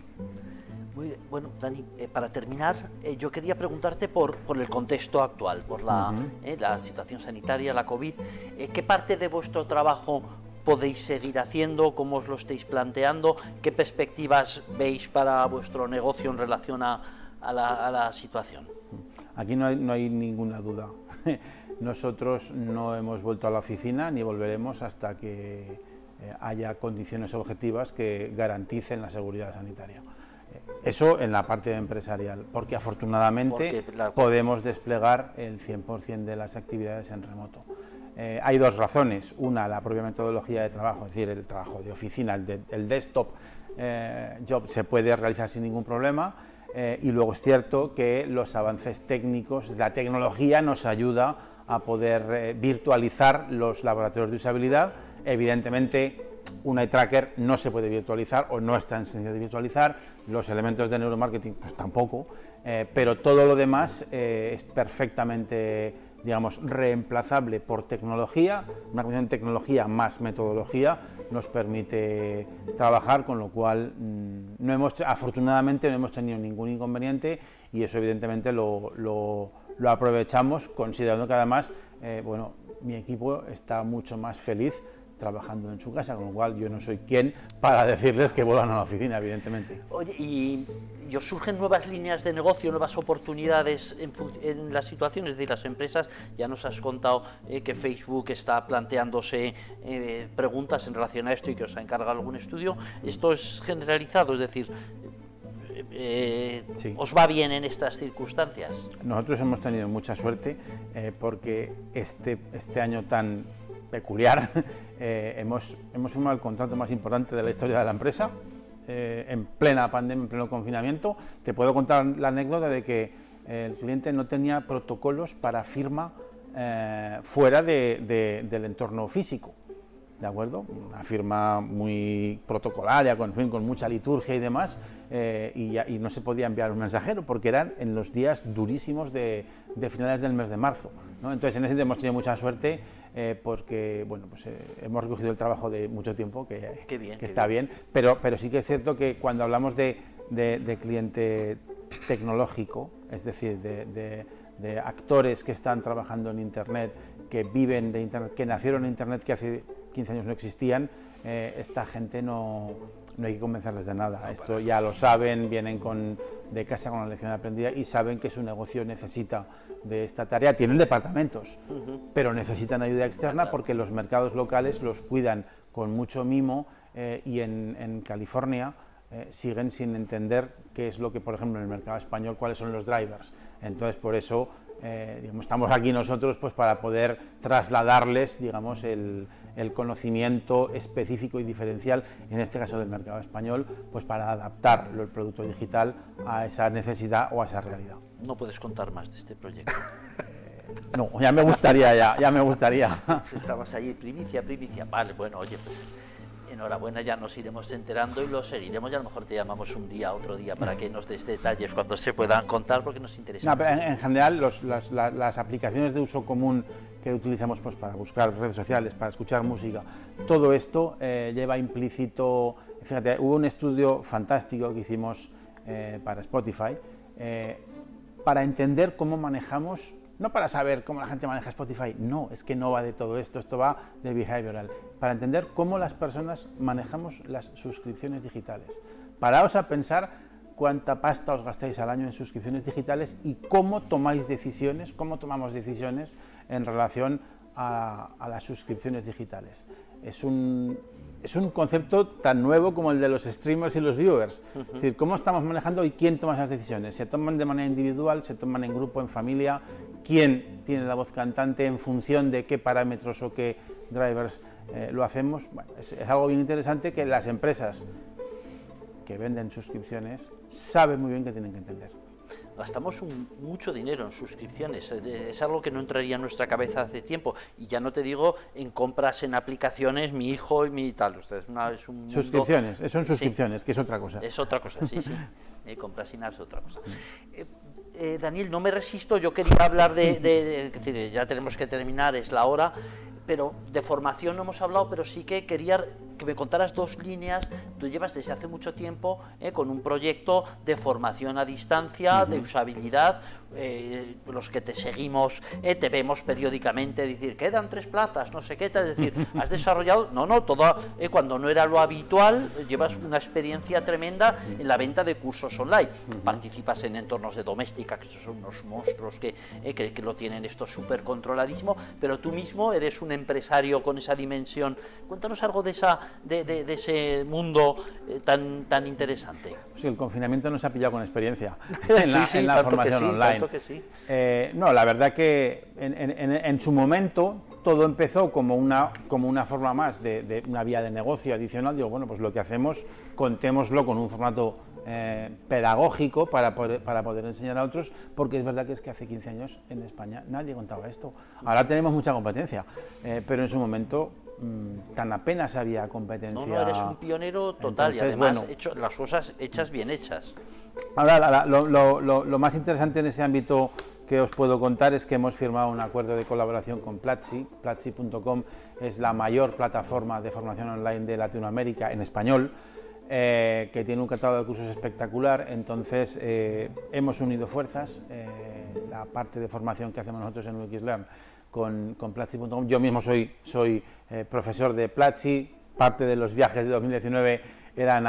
Muy bien. Bueno, Dani, para terminar, yo quería preguntarte por el contexto actual, por la situación sanitaria, la COVID. ¿Qué parte de vuestro trabajo podéis seguir haciendo? ¿Cómo os lo estáis planteando? ¿Qué perspectivas veis para vuestro negocio en relación a la situación? Aquí no hay ninguna duda. Nosotros no hemos vuelto a la oficina ni volveremos hasta que haya condiciones objetivas que garanticen la seguridad sanitaria. Eso en la parte empresarial, porque afortunadamente podemos desplegar el 100% de las actividades en remoto. Hay dos razones: una, la propia metodología de trabajo, es decir, el trabajo de oficina, el desktop job se puede realizar sin ningún problema, y luego es cierto que los avances técnicos, la tecnología nos ayuda a poder virtualizar los laboratorios de usabilidad. Evidentemente, un eye tracker no se puede virtualizar o no está en sensación de virtualizar, los elementos de neuromarketing pues tampoco, pero todo lo demás es perfectamente, digamos, reemplazable por tecnología. Una combinación de tecnología más metodología nos permite trabajar, con lo cual afortunadamente no hemos tenido ningún inconveniente, y eso evidentemente lo aprovechamos, considerando que además bueno, mi equipo está mucho más feliz trabajando en su casa, con lo cual yo no soy quien para decirles que vuelvan a la oficina, evidentemente. Oye, ¿y os surgen nuevas líneas de negocio, nuevas oportunidades en la situación? Es decir, las empresas, ya nos has contado que Facebook está planteándose preguntas en relación a esto y que os ha encargado algún estudio. ¿Esto es generalizado? Es decir, sí. ¿os va bien en estas circunstancias? Nosotros hemos tenido mucha suerte porque este año tan peculiar hemos firmado el contrato más importante de la historia de la empresa, en plena pandemia, en pleno confinamiento. Te puedo contar la anécdota de que el cliente no tenía protocolos para firma fuera del entorno físico, ¿de acuerdo? Una firma muy protocolaria, con mucha liturgia y demás, y no se podía enviar un mensajero porque eran en los días durísimos de finales del mes de marzo, ¿no? Entonces, en ese sentido hemos tenido mucha suerte, porque bueno, pues, hemos recogido el trabajo de mucho tiempo, que está bien, pero sí que es cierto que cuando hablamos de cliente tecnológico, es decir, de actores que están trabajando en Internet, que viven de Internet, que nacieron en Internet, que hace 15 años no existían, esta gente no hay que convencerles de nada. Esto ya lo saben, vienen de casa con la lección aprendida y saben que su negocio necesita de esta tarea. Tienen departamentos, pero necesitan ayuda externa porque los mercados locales los cuidan con mucho mimo, y en California siguen sin entender qué es lo que, por ejemplo, en el mercado español, cuáles son los drivers. Entonces, por eso digamos, estamos aquí nosotros, pues, para poder trasladarles, digamos, el conocimiento específico y diferencial, en este caso del mercado español, pues para adaptar el producto digital a esa necesidad o a esa realidad. No puedes contar más de este proyecto. No, ya me gustaría, ya me gustaría. Estabas ahí, primicia. Vale, bueno, oye, pues enhorabuena, ya nos iremos enterando y lo seguiremos, y a lo mejor te llamamos otro día para que nos des detalles cuando se puedan contar, porque nos interesa. No, pero en general las aplicaciones de uso común que utilizamos, pues, para buscar redes sociales, para escuchar música, todo esto lleva implícito. Fíjate, hubo un estudio fantástico que hicimos para Spotify, para entender cómo manejamos, no para saber cómo la gente maneja Spotify, no, es que no va de todo esto, esto va de behavioral, para entender cómo las personas manejamos las suscripciones digitales. Paraos a pensar cuánta pasta os gastáis al año en suscripciones digitales y cómo tomamos decisiones en relación a las suscripciones digitales. Es un concepto tan nuevo como el de los streamers y los viewers. Es decir, cómo estamos manejando y quién toma esas decisiones. Se toman de manera individual, se toman en grupo, en familia. Quién tiene la voz cantante en función de qué parámetros o qué drivers lo hacemos. Bueno, es algo bien interesante que las empresas que venden suscripciones saben muy bien que tienen que entender. Gastamos mucho dinero en suscripciones, es algo que no entraría en nuestra cabeza hace tiempo, y ya no te digo en compras en aplicaciones, mi hijo y mi tal, es un suscripciones, mundo... son suscripciones, sí, que es otra cosa. Es otra cosa, sí, sí, compras sin apps es otra cosa. Daniel, no me resisto, yo quería hablar es decir, ya tenemos que terminar, es la hora, pero de formación no hemos hablado, pero sí que quería que me contaras 2 líneas. Tú llevas desde hace mucho tiempo con un proyecto de formación a distancia, de usabilidad, los que te seguimos, te vemos periódicamente decir, quedan 3 plazas, no sé qué tal, es decir, has desarrollado, cuando no era lo habitual, llevas una experiencia tremenda en la venta de cursos online, participas en entornos de doméstica, que estos son unos monstruos que lo tienen esto súper controladísimo, pero tú mismo eres un empresario con esa dimensión. Cuéntanos algo de ese mundo tan interesante. Sí, el confinamiento nos ha pillado con experiencia en la formación online. Tanto que sí. No, la verdad que en su momento todo empezó como una forma más de una vía de negocio adicional. Digo, bueno, pues lo que hacemos, contémoslo con un formato pedagógico para poder enseñar a otros, porque es verdad que hace 15 años en España nadie contaba esto. Ahora tenemos mucha competencia, pero en su momento tan apenas había competencia. No, eres un pionero total. Entonces, y además bueno, las cosas hechas bien hechas. Ahora, lo más interesante en ese ámbito que os puedo contar es que hemos firmado un acuerdo de colaboración con Platzi. Platzi.com es la mayor plataforma de formación online de Latinoamérica en español, que tiene un catálogo de cursos espectacular. Entonces hemos unido fuerzas, la parte de formación que hacemos nosotros en UXLearn con Platzi.com. Yo mismo soy profesor de Platzi. Parte de los viajes de 2019 eran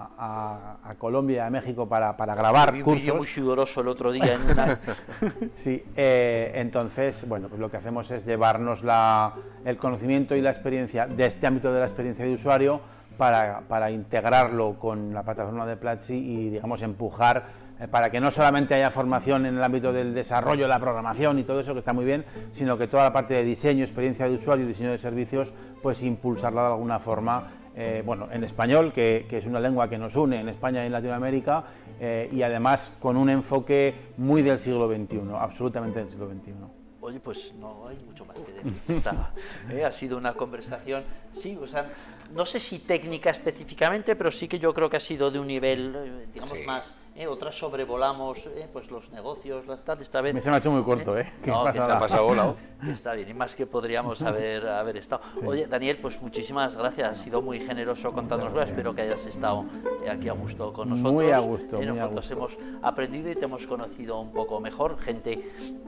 a Colombia y a México para grabar cursos. Un vídeo muy sudoroso el otro día en una... Sí, entonces, bueno, pues lo que hacemos es llevarnos el conocimiento y la experiencia de este ámbito de la experiencia de usuario para integrarlo con la plataforma de Platzi y, digamos, empujar para que no solamente haya formación en el ámbito del desarrollo, la programación y todo eso, que está muy bien, sino que toda la parte de diseño, experiencia de usuario y diseño de servicios, pues impulsarla de alguna forma, bueno, en español, que es una lengua que nos une en España y en Latinoamérica, y además con un enfoque muy del siglo XXI, absolutamente del siglo XXI. Oye, pues no hay mucho más que decir. Ha sido una conversación, sí, o sea, no sé si técnica específicamente, pero sí que yo creo que ha sido de un nivel, digamos, sí, más. Otras sobrevolamos pues los negocios, las tal, esta vez. Me se me ha hecho muy corto, No, que se ha pasado volado. Está bien, y más que podríamos haber estado. Sí. Oye, Daniel, pues muchísimas gracias, has sido muy generoso contándonoslo, espero que hayas estado aquí a gusto con nosotros. Muy a gusto, nosotros hemos aprendido y te hemos conocido un poco mejor, gente.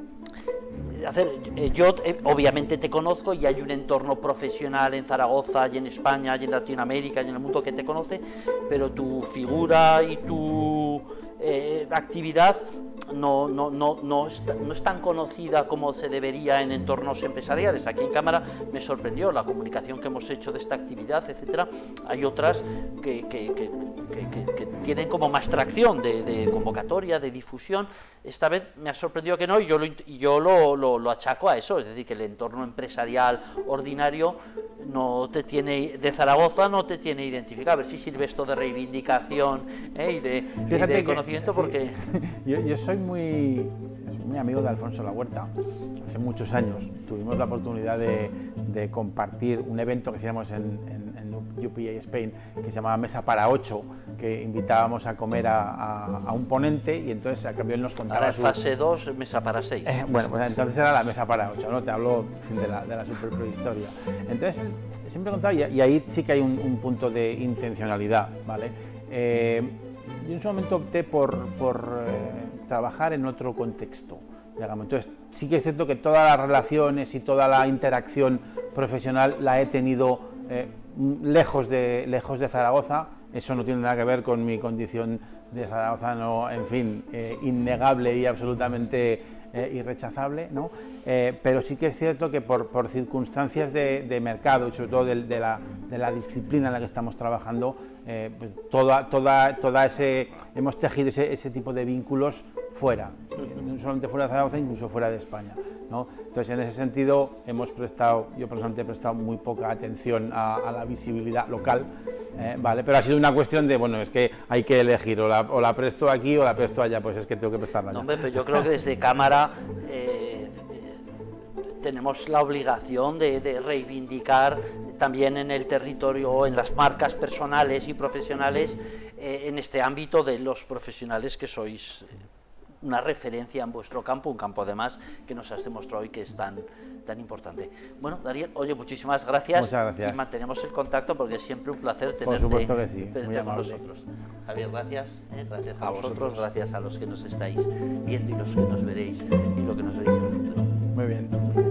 Yo obviamente te conozco y hay un entorno profesional en Zaragoza y en España y en Latinoamérica y en el mundo que te conoce, pero tu figura y tu actividad no es tan conocida como se debería en entornos empresariales. Aquí en Cámara me sorprendió la comunicación que hemos hecho de esta actividad, etcétera. Hay otras que tienen como más tracción de convocatoria, de difusión. Esta vez me ha sorprendido que no, y yo lo achaco a eso, es decir, que el entorno empresarial ordinario no te tiene, de Zaragoza no te tiene identificado. A ver si sirve esto de reivindicación y de conocimiento, porque... Yo soy muy amigo de Alfonso Lahuerta. Hace muchos años tuvimos la oportunidad de compartir un evento que hacíamos en UPA Spain, que se llamaba Mesa para 8, que invitábamos a comer a un ponente, y entonces a cambio él nos contaba... Ahora fase 2, Mesa para 6. Bueno, pues entonces era la Mesa para 8, ¿no? Te hablo de la super prehistoria. Entonces, siempre contaba, y ahí sí que hay un punto de intencionalidad, ¿vale? Yo en su momento opté por trabajar en otro contexto, digamos. Entonces, sí que es cierto que todas las relaciones y toda la interacción profesional la he tenido lejos de Zaragoza. Eso no tiene nada que ver con mi condición de Zaragoza, no, en fin, innegable y absolutamente irrechazable, ¿no? Pero sí que es cierto que por circunstancias de mercado y sobre todo de la disciplina en la que estamos trabajando, pues hemos tejido ese tipo de vínculos fuera, no solamente fuera de Zaragoza, incluso fuera de España, ¿no? Entonces, en ese sentido, yo personalmente he prestado muy poca atención a la visibilidad local, ¿vale? Pero ha sido una cuestión de, bueno, es que hay que elegir, o la presto aquí o la presto allá, pues es que tengo que prestarla allá. No, hombre, pero yo creo que desde Cámara tenemos la obligación de reivindicar también en el territorio, en las marcas personales y profesionales, en este ámbito de los profesionales que sois una referencia en vuestro campo, un campo además que nos has demostrado hoy que es tan importante. Bueno, Dariel, oye, muchísimas gracias. Muchas gracias. Y mantenemos el contacto porque es siempre un placer tenerte, por supuesto que sí, muy con amable. nosotros. Javier, gracias. Gracias a vosotros, gracias a los que nos estáis viendo y los que nos veréis y lo que nos veréis en el futuro. Muy bien.